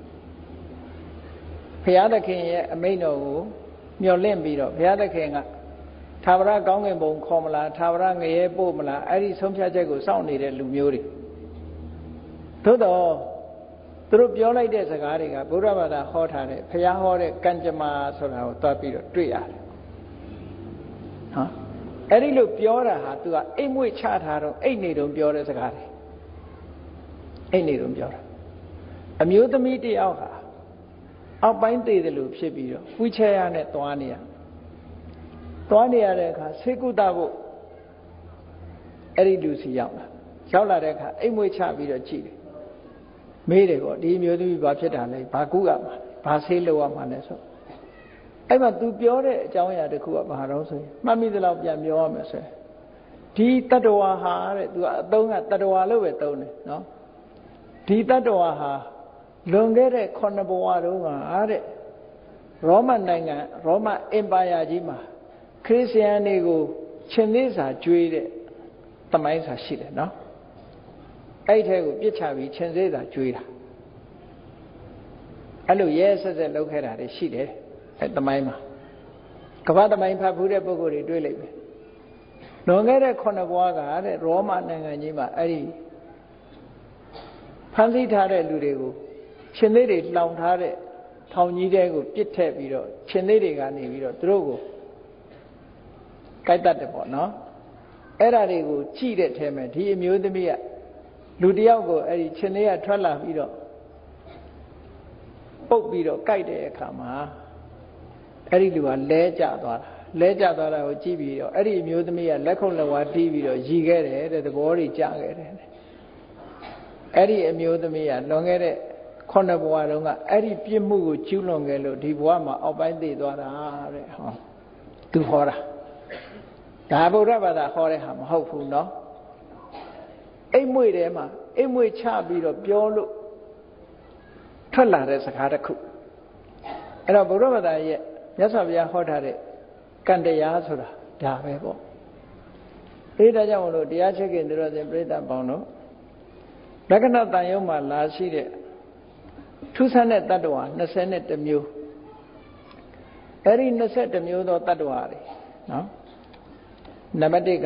ဘုရားသခင်ရဲ့အမိန့်တော်ကိုမျှော်လင့်ပြီးတော့ဘုရားသခင်ကသာဝရကောင်းကင်ဘုံခေါ်မလားသာဝရငရဲပို့မလားအဲ့ဒီဆုံးဖြတ်ချက်ကိုစောင့်နေတဲ့လူမျိုးတွေသို့တော့သူတို့ပြောလိုက်တဲ့စကားတွေကဗုဒ္ဓဘာသာဟောထားတဲ့ဘုရားဟောတဲ့ကံကြမ္မာဆိုတာကိုတွားပြီးတော့တွေ့ရတယ်ဟောအဲ့ဒီလိုပြောတာဟာသူကအိမ်မွေ့ချထားတော့အိတ်နေတုံပြောတဲ့စကားတွေအိတ်နေတုံပြောတာအမျိုးသမီးတယောက်ဟာအောက်ပိုင်းသေးတယ်လို့ဖြစ်ပြီးတော့ဝိချရနဲ့သွားနေရသွားနေရတဲ့အခါဆေကုတဖို့အဲ့ဒီလူစီရောက်လာရောက်လာတဲ့အခါအိမ်မွေ့ချပြီးတော့ကြည့်တယ်မေးတယ်ပေါ့ဒီမျိုးသမီးဘာဖြစ်တာလဲဘာကုရမှာဘာဆေးလုပ်ရမှာလဲဆိုအဲ့မှာ तू ပြောတဲ့အကြောင်းအရာတစ်ခုကဘာတော့ဆိုရင်မှတ်မိသလောက်ပြန်ပြောရမယ်ဆိုရင်ဒီတတ္တဝါဟာတဲ့ तू အသုံးကတတ္တဝါလို့ပဲသုံးတယ်နော်ဒီတတ္တဝါဟာလွန်ခဲ့တဲ့ခုနှစ်ဘဝတုန်းကတဲ့ရောမနိုင်ငံရောမအင်ပါယာကြီးမှာခရစ်ယာန်တွေကိုရှင်သေးစာကျွေးတဲ့သမိုင်းစာရှိတယ်နော်အဲ့ထဲကိုပြစ်ချပြီးရှင်သေးစာကျွေးတာအဲ့လိုရဲဆက်ဆက်လုပ်ခဲ့တာတွေရှိတယ်အဲ့သမိုင်းမှာကမ္ဘာသမိုင်းဖတ်ဖူးတဲ့ပုဂ္ဂိုလ်တွေတွေ့လိမ့်မယ်လွန်ခဲ့တဲ့ခုနှစ်ဘဝကတဲ့ရောမနိုင်ငံကြီးမှာအဲ့ဒီဖန်ဆီးထားတဲ့လူတွေကိုရှင်သေးတွေလှောင်ထားတဲ့ထောင်ကြီးတဲကိုပြစ်ထည့်ပြီးတော့ရှင်သေးတွေကနေပြီးတော့သူတို့ကိုကိုက်တတ်တယ်ပေါ့နော်အဲ့ဓာတွေကိုကြည့်တဲ့ထဲမှာဒီအမျိုးသမီးကလူတယောက်ကိုအဲ့ဒီရှင်သေးကထွက်လာပြီးတော့ပုတ်ပြီးတော့ကိုက်တဲ့အခါမှာအဲ့ဒီလူကလဲကျသွားတာလဲကျသွားတာကိုကြည့်ပြီးတော့အဲ့ဒီအမျိုးသမီးကလက်ခုပ်လက်ဝါးတီးပြီးတော့ရည်ခဲ့တယ်တဲ့သဘောတွေကျခဲ့တယ်အဲ့ဒီအမျိုးသမီးကလွန်ခဲ့တဲ့ခုနှစ်ဘဝတုန်းကအဲ့ဒီပြစ်မှုကိုကျူးလွန်ခဲ့လို့ဒီဘဝမှာအောက်ပိုင်းသိသွားတာတဲ့ဟောသူဟောတာဒါဗုဒ္ဓဘာသာဟောတဲ့ဟာမဟုတ်ဘူးเนาะအိမ်မွေထဲမှာအိမ်မွေချပြီးတော့ပြောလို့ထွက်လာတဲ့စကားတစ်ခုအဲ့တော့ဗုဒ္ဓဘာသာရဲ့မြတ်စွာဘုရားဟောထားတဲ့ကံတရားဆိုတာဒါပဲပေါ့အဲဒါကြောင့်မလို့တရားချက်ခင်သူတော်စင်ပြိဿပေါင်းတို့လက္ခဏာတန်ရုံမှာလာရှိတဲ့ထူးဆန်းတဲ့တတ္တဝါยี่สิบเอ็ดမျိုးအဲ့ဒီยี่สิบเอ็ดမျိုးသောတတ္တဝါတွေနော်နံပါတ်တစ်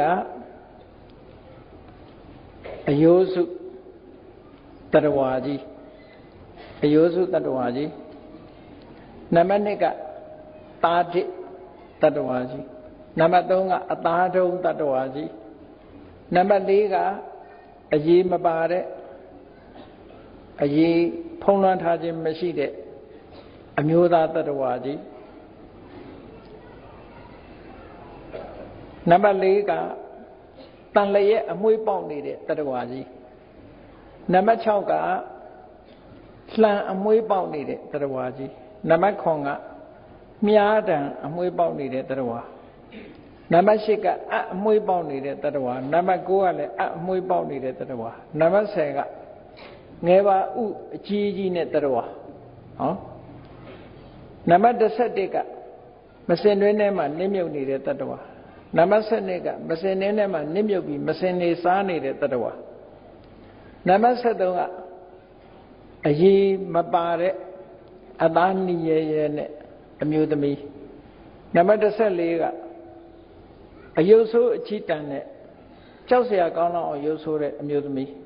ကအယောစုတတ္တဝါကြီးအယောစုတတ္တဝါကြီးနံပါတ်နှစ်ကတာတိတတ္တဝါကြီးနံပါတ်သုံးကအသားထုံးတတ္တဝါကြီးနံပါတ်လေးကအရေးမပါတဲ့အရေးဖုံးလွှမ်းထားခြင်းမရှိတဲ့အမျိုးသားတတ္တဝါကြီးနံပါတ်လေးကတန်လျက်အမွှေးပေါက်နေတဲ့တတ္တဝါကြီးနံပါတ်ခြောက်ကလှန်အမွှေးပေါက်နေတဲ့တတ္တဝါကြီးနံပါတ်ခုနှစ်ကမြားတံအမွှေးပေါက်နေတဲ့တတ္တဝါနံပါတ်ရှစ်ကအအမွှေးပေါက်နေတဲ့တတ္တဝါနံပါတ်ကိုးကလည်းအအမွှေးပေါက်နေတဲ့တတ္တဝါနံပါတ်ဆယ်ကငယ်ပါဥအကြီးကြီးနဲ့တတ္တဝါဟောနံပါတ်တစ်ဆယ့်တစ်ကမစင်တွင်းထဲမှာနစ်မြုပ်နေတဲ့တတ္တဝါနံပါတ်ဆယ့်နှစ်ကမစင်တွင်းထဲမှာနစ်မြုပ်ပြီးမစင်နေစားနေတဲ့တတ္တဝါနံပါတ်ဆယ့်သုံးကအရေးမပါတဲ့အသားနီးရဲရဲနဲ့အမျိုးသမီးနံပါတ်တစ်ဆယ့်လေးကအယုတ်ဆိုးအချီတန်နဲ့ကြောက်စရာကောင်းတော့အောင်ရုပ်ဆိုးတဲ့အမျိုးသမီး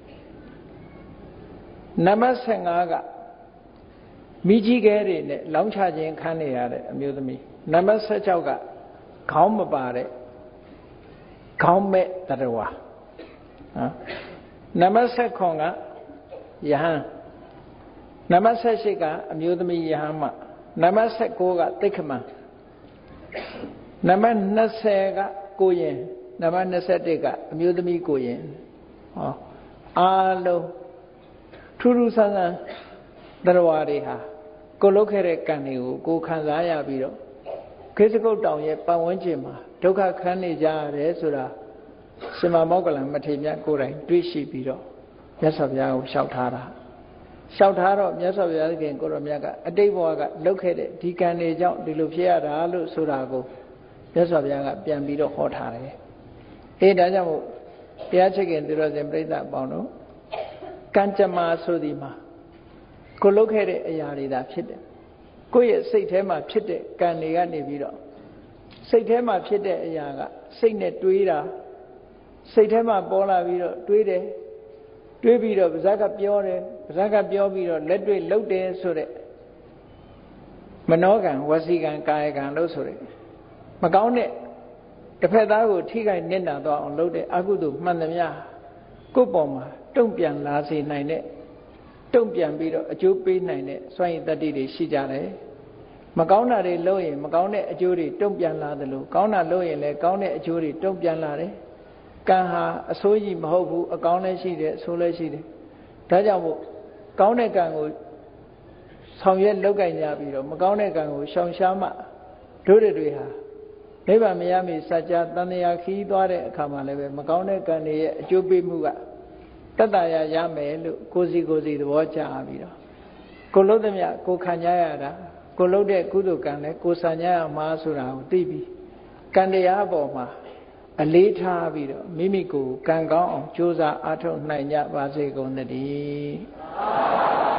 နံပါတ်ဆယ့်ငါးကမိကြီးခဲတွေနဲ့လောင်းချခြင်းခံနေရတဲ့အမျိုးသမီးနံပါတ်ဆယ့်ခြောက်ကခေါင်းမပါတဲ့ခေါင်းမဲ့တတ္တဝါနော်နံပါတ်ဆယ့်ခုနှစ်ကယဟန်နံပါတ်ဆယ့်ရှစ်ကအမျိုးသမီးယဟန်မနံပါတ်ဆယ့်ကိုးကသိက္ခမံနံပါတ်ยี่สิบကကိုရင်နံပါတ်ยี่สิบเอ็ดကအမျိုးသမီးကိုရင်ဟောအားလုံးထူးထူးဆန်းဆန်းတရဝါတွေဟာကိုလုတ်ခဲ့တဲ့ကံတွေကိုကိုခံစားရပြီးတော့ခေစကုတ်တောင်ရဲ့ပတ်ဝန်းကျင်မှာဒုက္ခခံနေကြရတယ်ဆိုတာရှင်မမောက္ကလံမထေရမြတ်ကိုယ်တိုင်တွေ့ရှိပြီးတော့မြတ်စွာဘုရားကိုလျှောက်ထားတာလျှောက်ထားတော့မြတ်စွာဘုရားခင်ကိုရောမြတ်ကအတိတ်ဘဝကလုတ်ခဲ့တဲ့ဒီကံတွေကြောင့်ဒီလိုဖြစ်ရတာလို့ဆိုတာကိုမြတ်စွာဘုရားကပြန်ပြီးတော့ဟောထားတယ်။အေးဒါကြောင့်မို့တရားချစ်ခင်သူတော်စင်ပြိဿအပေါင်းတို့ကံကြမ္မာဆိုဒီမှာကိုလုတ်ခဲ့တဲ့အရာတွေသာဖြစ်တယ်။ကိုယ့်ရဲ့စိတ်ထဲမှာဖြစ်တဲ့ကံတွေကနေပြီးတော့စိတ်ထဲမှာဖြစ်တဲ့အရာကစိတ်နဲ့တွေးတာစိတ်ထဲမှာပေါ်လာပြီးတော့တွေးတယ်တွေးပြီးတော့ပါးစပ်ကပြောတယ်ပါးစပ်ကပြောပြီးတော့လက်တွေ့လှုပ်တယ်ဆိုတဲ့မနောကံဝစီကံကာယကံလို့ဆိုတဲ့မကောင်းတဲ့တစ်ဖက်သားကိုထိခိုက်နစ်နာသွားအောင်လုပ်တဲ့အကုသိုလ်မှန်သမျှကိုယ့်ပေါ်မှာတုံ့ပြန်လာစေနိုင်တဲ့တုံ့ပြန်ပြီးတော့အကျိုးပေးနိုင်တဲ့စွမ်းရည်တတ္တိတွေရှိကြတယ်မကောင်းတာတွေလုပ်ရင်မကောင်းတဲ့အကျိုးတွေတုံ့ပြန်လာတယ်လို့ကောင်းတာလုပ်ရင်လည်းကောင်းတဲ့အကျိုးတွေတုံ့ပြန်လာတယ်ကံဟာအဆိုးကြီးမဟုတ်ဘူးအကောင်းလည်းရှိတယ်အဆိုးလည်းရှိတယ်ဒါကြောင့်မို့ကောင်းတဲ့ကံကိုဆောင်ရွက်လုပ်ကြကြပြီးတော့မကောင်းတဲ့ကံကိုရှောင်ရှားမှတို့တွေဟာနိဗ္ဗာန်မရမီစัจ जा တန်တရားခီးသွားတဲ့အခါမှာလည်းပဲမကောင်းတဲ့ကံတွေရဲ့အကျိုးပေးမှုကတတ္တရာရမယ်လို့ကိုယ်စီကိုယ်စီသဘောကျပြီးတော့ကိုလုံးသမျှကိုခံကြရတာကိုလုံးတဲ့ကုသိုလ်ကံလည်းကိုဆံကြရမှာဆိုတာကိုသိပြီးကံတရားအပေါ်မှာအလေးထားပြီးတော့မိမိကိုယ်ကံကောင်းအောင်ကြိုးစားအားထုတ်နိုင်ကြပါစေကုန်သတည်း